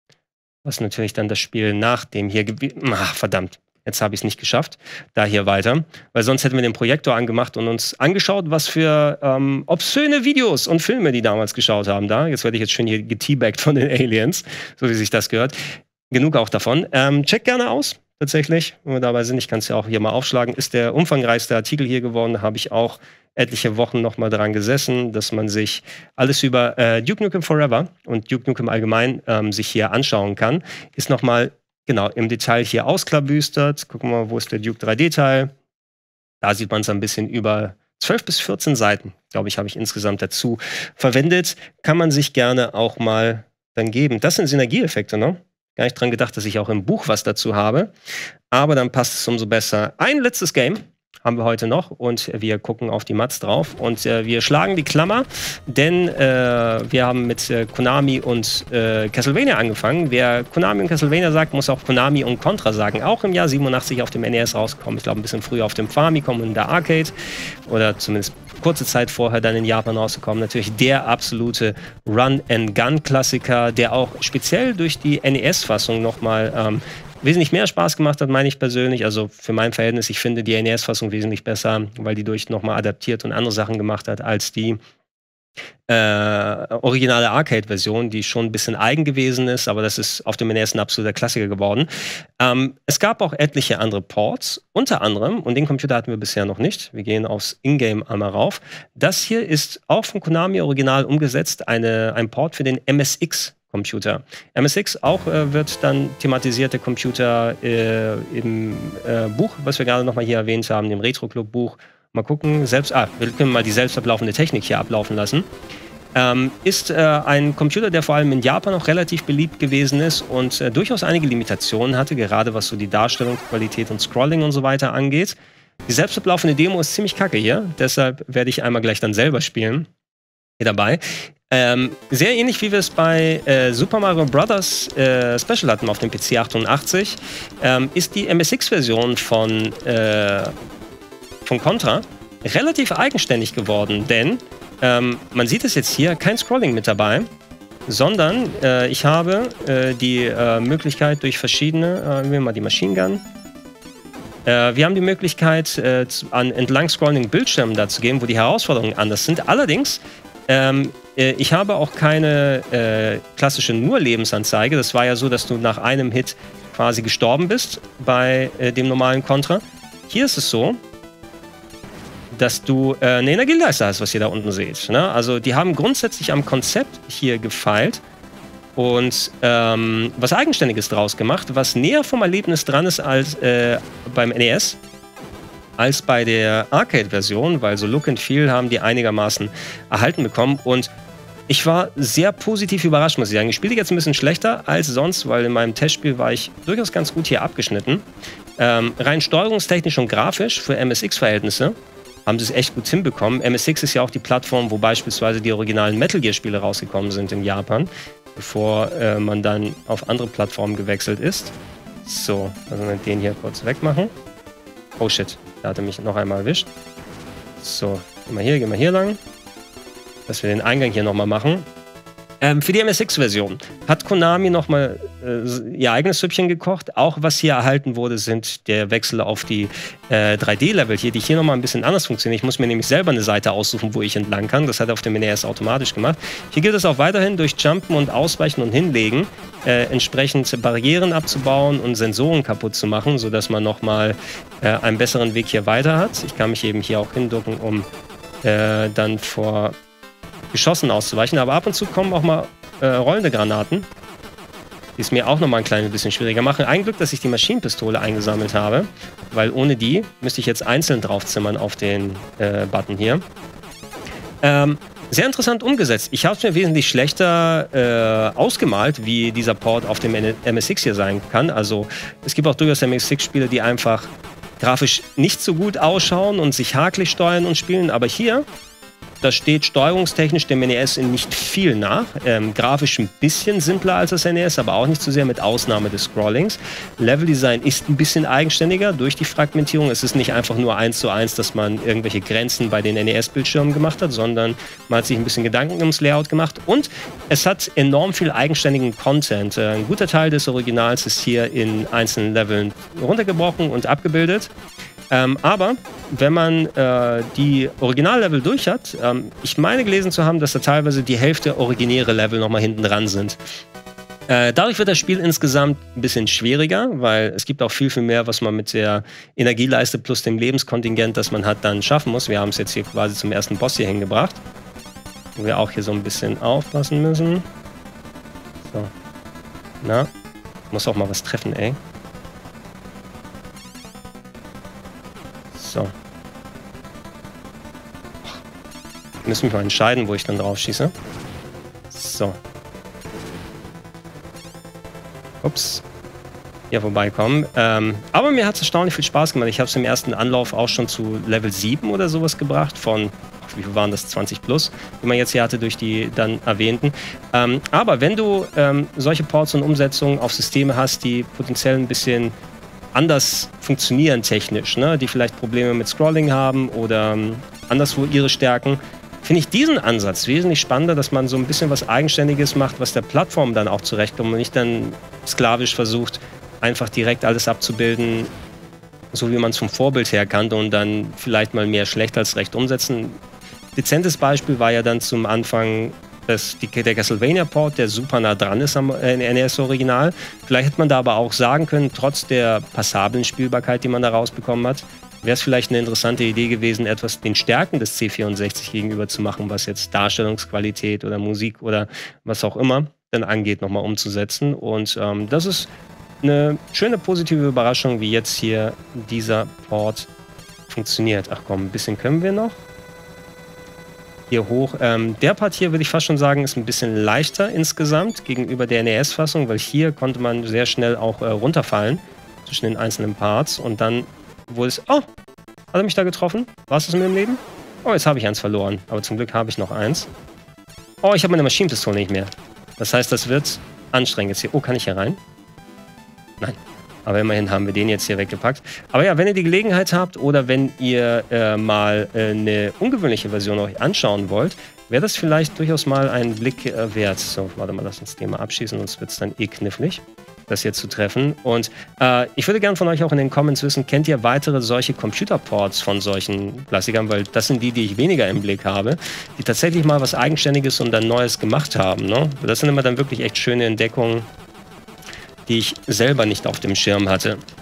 was natürlich dann das Spiel nach dem hier... Ach, verdammt. Jetzt habe ich es nicht geschafft. Da hier weiter. Weil sonst hätten wir den Projektor angemacht und uns angeschaut, was für ähm, obszöne Videos und Filme die damals geschaut haben. Da. Jetzt werde ich jetzt schön hier geteabaggt von den Aliens, so wie sich das gehört. Genug auch davon. Ähm, check gerne aus, tatsächlich. Wenn wir dabei sind, ich kann es ja auch hier mal aufschlagen. Ist der umfangreichste Artikel hier geworden. Da habe ich auch etliche Wochen noch mal dran gesessen, dass man sich alles über äh, Duke Nukem Forever und Duke Nukem allgemein ähm, sich hier anschauen kann. Ist noch mal genau, im Detail hier ausklabüstert. Gucken wir mal, wo ist der Duke drei D-Teil. Da sieht man es ein bisschen über zwölf bis vierzehn Seiten, glaube ich, habe ich insgesamt dazu verwendet. Kann man sich gerne auch mal dann geben. Das sind Synergieeffekte, ne? Gar nicht dran gedacht, dass ich auch im Buch was dazu habe. Aber dann passt es umso besser. Ein letztes Game haben wir heute noch und wir gucken auf die Mats drauf und äh, wir schlagen die Klammer, denn äh, wir haben mit äh, Konami und äh, Castlevania angefangen. Wer Konami und Castlevania sagt, muss auch Konami und Contra sagen. Auch im Jahr siebenundachtzig auf dem N E S rausgekommen. Ich glaube, ein bisschen früher auf dem Famicom und der Arcade oder zumindest kurze Zeit vorher dann in Japan rausgekommen. Natürlich der absolute Run-and-Gun-Klassiker, der auch speziell durch die N E S-Fassung nochmal ähm, wesentlich mehr Spaß gemacht hat, meine ich persönlich. Also für mein Verhältnis, ich finde die N E S-Fassung wesentlich besser, weil die durch nochmal adaptiert und andere Sachen gemacht hat, als die äh, originale Arcade-Version, die schon ein bisschen eigen gewesen ist, aber das ist auf dem N E S ein absoluter Klassiker geworden. Ähm, es gab auch etliche andere Ports, unter anderem, und den Computer hatten wir bisher noch nicht, wir gehen aufs Ingame einmal rauf. Das hier ist auch von Konami original umgesetzt, eine, ein Port für den M S X Computer. M S X auch äh, wird dann thematisiert, der Computer äh, im äh, Buch, was wir gerade noch mal hier erwähnt haben, dem Retro-Club-Buch. Mal gucken, selbst, ah, wir können mal die selbst ablaufende Technik hier ablaufen lassen. Ähm, ist äh, ein Computer, der vor allem in Japan auch relativ beliebt gewesen ist und äh, durchaus einige Limitationen hatte, gerade was so die Darstellungsqualität und Scrolling und so weiter angeht. Die selbst ablaufende Demo ist ziemlich kacke hier, deshalb werde ich einmal gleich dann selber spielen. Hier dabei. Ähm, sehr ähnlich wie wir es bei äh, Super Mario Bros. Äh, Special hatten auf dem P C achtundachtzig, ähm, ist die M S X-Version von, äh, von Contra relativ eigenständig geworden, denn ähm, man sieht es jetzt hier, kein Scrolling mit dabei, sondern äh, ich habe äh, die äh, Möglichkeit durch verschiedene, äh, nehmen wir mal die Machine Gun, äh, wir haben die Möglichkeit äh, zu, an entlang scrollenden Bildschirmen da zu gehen, wo die Herausforderungen anders sind. Allerdings Ähm, äh, ich habe auch keine äh, klassische Nur-Lebensanzeige. Das war ja so, dass du nach einem Hit quasi gestorben bist bei äh, dem normalen Contra. Hier ist es so, dass du äh, eine Energieleiste hast, was ihr da unten seht. Ne? Also die haben grundsätzlich am Konzept hier gefeilt und ähm, was Eigenständiges draus gemacht, was näher vom Erlebnis dran ist als äh, beim N E S, als bei der Arcade-Version, weil so Look and Feel haben die einigermaßen erhalten bekommen. Und ich war sehr positiv überrascht, muss ich sagen. Ich spiele jetzt ein bisschen schlechter als sonst, weil in meinem Testspiel war ich durchaus ganz gut hier abgeschnitten. Ähm, rein steuerungstechnisch und grafisch für M S X-Verhältnisse haben sie es echt gut hinbekommen. M S X ist ja auch die Plattform, wo beispielsweise die originalen Metal Gear-Spiele rausgekommen sind in Japan, bevor äh, man dann auf andere Plattformen gewechselt ist. So, also den hier kurz wegmachen. Oh shit, da hat er mich noch einmal erwischt. So, gehen wir hier, gehen wir hier lang. Dass wir den Eingang hier nochmal machen. Ähm, für die M S X-Version hat Konami nochmal äh, ihr eigenes Süppchen gekocht. Auch was hier erhalten wurde, sind der Wechsel auf die äh, drei D-Level hier, die hier nochmal ein bisschen anders funktionieren. Ich muss mir nämlich selber eine Seite aussuchen, wo ich entlang kann. Das hat er auf dem N E S automatisch gemacht. Hier gilt es auch weiterhin durch Jumpen und Ausweichen und Hinlegen äh, entsprechend Barrieren abzubauen und Sensoren kaputt zu machen, sodass man nochmal äh, einen besseren Weg hier weiter hat. Ich kann mich eben hier auch hinducken, um äh, dann vor Geschossen auszuweichen, aber ab und zu kommen auch mal äh, rollende Granaten, die es mir auch noch mal ein kleines bisschen schwieriger machen. Ein Glück, dass ich die Maschinenpistole eingesammelt habe, weil ohne die müsste ich jetzt einzeln draufzimmern auf den äh, Button hier. Ähm, sehr interessant umgesetzt. Ich habe es mir wesentlich schlechter äh, ausgemalt, wie dieser Port auf dem M S X hier sein kann. Also es gibt auch durchaus M S X-Spiele, die einfach grafisch nicht so gut ausschauen und sich hakelig steuern und spielen, aber hier das steht steuerungstechnisch dem N E S in nicht viel nach. Ähm, grafisch ein bisschen simpler als das N E S, aber auch nicht zu sehr, mit Ausnahme des Scrollings. Leveldesign ist ein bisschen eigenständiger durch die Fragmentierung. Es ist nicht einfach nur eins zu eins, dass man irgendwelche Grenzen bei den N E S-Bildschirmen gemacht hat, sondern man hat sich ein bisschen Gedanken ums Layout gemacht. Und es hat enorm viel eigenständigen Content. Äh, ein guter Teil des Originals ist hier in einzelnen Leveln runtergebrochen und abgebildet. Ähm, aber wenn man äh, die Originallevel durch hat, ähm, ich meine gelesen zu haben, dass da teilweise die Hälfte originäre Level nochmal hinten dran sind. Äh, dadurch wird das Spiel insgesamt ein bisschen schwieriger, weil es gibt auch viel, viel mehr, was man mit der Energieleiste plus dem Lebenskontingent, das man hat, dann schaffen muss. Wir haben es jetzt hier quasi zum ersten Boss hier hingebracht, wo wir auch hier so ein bisschen aufpassen müssen. So. Na, muss auch mal was treffen, ey. So. Ich muss mich mal entscheiden, wo ich dann drauf schieße. So. Ups. Hier vorbeikommen. Ähm, aber mir hat es erstaunlich viel Spaß gemacht. Ich habe es im ersten Anlauf auch schon zu Level sieben oder sowas gebracht. Von, wie viel waren das? zwanzig plus, die man jetzt hier hatte durch die dann erwähnten. Ähm, aber wenn du ähm, solche Ports und Umsetzungen auf Systeme hast, die potenziell ein bisschen anders funktionieren technisch, ne? Die vielleicht Probleme mit Scrolling haben oder ähm, anderswo ihre Stärken, finde ich diesen Ansatz wesentlich spannender, dass man so ein bisschen was Eigenständiges macht, was der Plattform dann auch zurechtkommt und nicht dann sklavisch versucht, einfach direkt alles abzubilden, so wie man es vom Vorbild her kannte und dann vielleicht mal mehr schlecht als recht umsetzen. Dezentes Beispiel war ja dann zum Anfang Das, die, der Castlevania-Port, der super nah dran ist am äh, N E S-Original. Vielleicht hätte man da aber auch sagen können, trotz der passablen Spielbarkeit, die man da rausbekommen hat, wäre es vielleicht eine interessante Idee gewesen, etwas den Stärken des C vierundsechzig gegenüber zu machen, was jetzt Darstellungsqualität oder Musik oder was auch immer dann angeht, nochmal umzusetzen. Und ähm, das ist eine schöne positive Überraschung, wie jetzt hier dieser Port funktioniert. Ach komm, ein bisschen können wir noch. Hier hoch. Ähm, der Part hier, würde ich fast schon sagen, ist ein bisschen leichter insgesamt gegenüber der N E S-Fassung, weil hier konnte man sehr schnell auch äh, runterfallen zwischen den einzelnen Parts und dann wurde es... Oh! Hat er mich da getroffen? War es das mit dem Leben? Oh, jetzt habe ich eins verloren. Aber zum Glück habe ich noch eins. Oh, ich habe meine Maschinenpistole nicht mehr. Das heißt, das wird anstrengend jetzt hier. Oh, kann ich hier rein? Nein. Aber immerhin haben wir den jetzt hier weggepackt. Aber ja, wenn ihr die Gelegenheit habt oder wenn ihr äh, mal äh, eine ungewöhnliche Version euch anschauen wollt, wäre das vielleicht durchaus mal einen Blick äh, wert. So, warte mal, lass uns den mal abschießen, sonst wird es dann eh knifflig, das hier zu treffen. Und äh, ich würde gerne von euch auch in den Comments wissen, kennt ihr weitere solche Computerports von solchen Klassikern? Weil das sind die, die ich weniger im Blick habe, die tatsächlich mal was Eigenständiges und dann Neues gemacht haben. Ne? Das sind immer dann wirklich echt schöne Entdeckungen, die ich selber nicht auf dem Schirm hatte.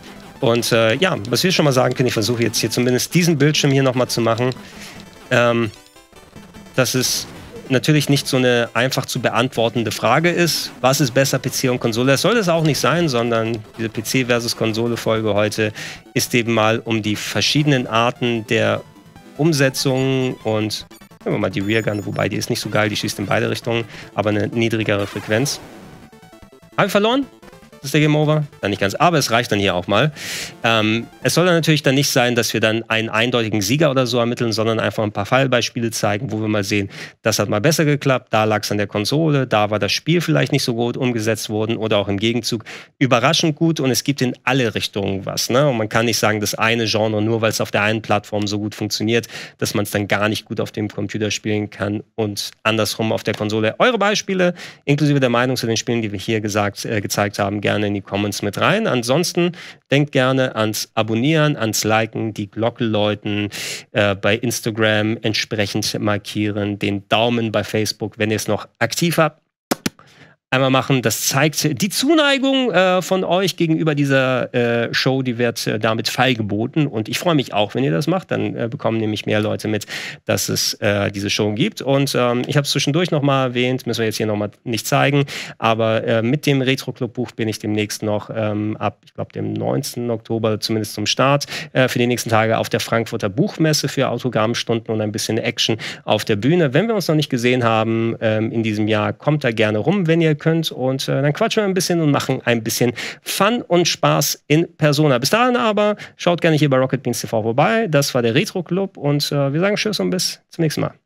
Und äh, ja, was wir schon mal sagen können, ich versuche jetzt hier zumindest diesen Bildschirm hier nochmal zu machen, ähm, dass es natürlich nicht so eine einfach zu beantwortende Frage ist, was ist besser, P C und Konsole. Das soll es auch nicht sein, sondern diese P C versus Konsole-Folge heute ist eben mal um die verschiedenen Arten der Umsetzung und nehmen wir mal die Reargun, wobei die ist nicht so geil, die schießt in beide Richtungen, aber eine niedrigere Frequenz. Haben wir verloren? Ist der Game Over? Dann nicht ganz, aber es reicht dann hier auch mal. Ähm, es soll dann natürlich dann nicht sein, dass wir dann einen eindeutigen Sieger oder so ermitteln, sondern einfach ein paar Fallbeispiele zeigen, wo wir mal sehen, das hat mal besser geklappt, da lag es an der Konsole, da war das Spiel vielleicht nicht so gut umgesetzt worden oder auch im Gegenzug überraschend gut und es gibt in alle Richtungen was. Ne? Und man kann nicht sagen, das eine Genre, nur weil es auf der einen Plattform so gut funktioniert, dass man es dann gar nicht gut auf dem Computer spielen kann und andersrum auf der Konsole. Eure Beispiele, inklusive der Meinung zu den Spielen, die wir hier gesagt, äh, gezeigt haben, gerne in die Comments mit rein. Ansonsten denkt gerne ans Abonnieren, ans Liken, die Glocke läuten, äh, bei Instagram entsprechend markieren, den Daumen bei Facebook, wenn ihr es noch aktiv habt. Einmal machen, das zeigt die Zuneigung äh, von euch gegenüber dieser äh, Show, die wird äh, damit feilgeboten und ich freue mich auch, wenn ihr das macht, dann äh, bekommen nämlich mehr Leute mit, dass es äh, diese Show gibt und ähm, ich habe es zwischendurch nochmal erwähnt, müssen wir jetzt hier nochmal nicht zeigen, aber äh, mit dem Retro-Club-Buch bin ich demnächst noch ähm, ab, ich glaube dem neunzehnten Oktober zumindest zum Start, äh, für die nächsten Tage auf der Frankfurter Buchmesse für Autogrammstunden und ein bisschen Action auf der Bühne. Wenn wir uns noch nicht gesehen haben ähm, in diesem Jahr, kommt da gerne rum, wenn ihr könnt und äh, dann quatschen wir ein bisschen und machen ein bisschen Fun und Spaß in Persona. Bis dahin aber, schaut gerne hier bei Rocket Beans T V vorbei. Das war der Retro Club und äh, wir sagen Tschüss und bis zum nächsten Mal.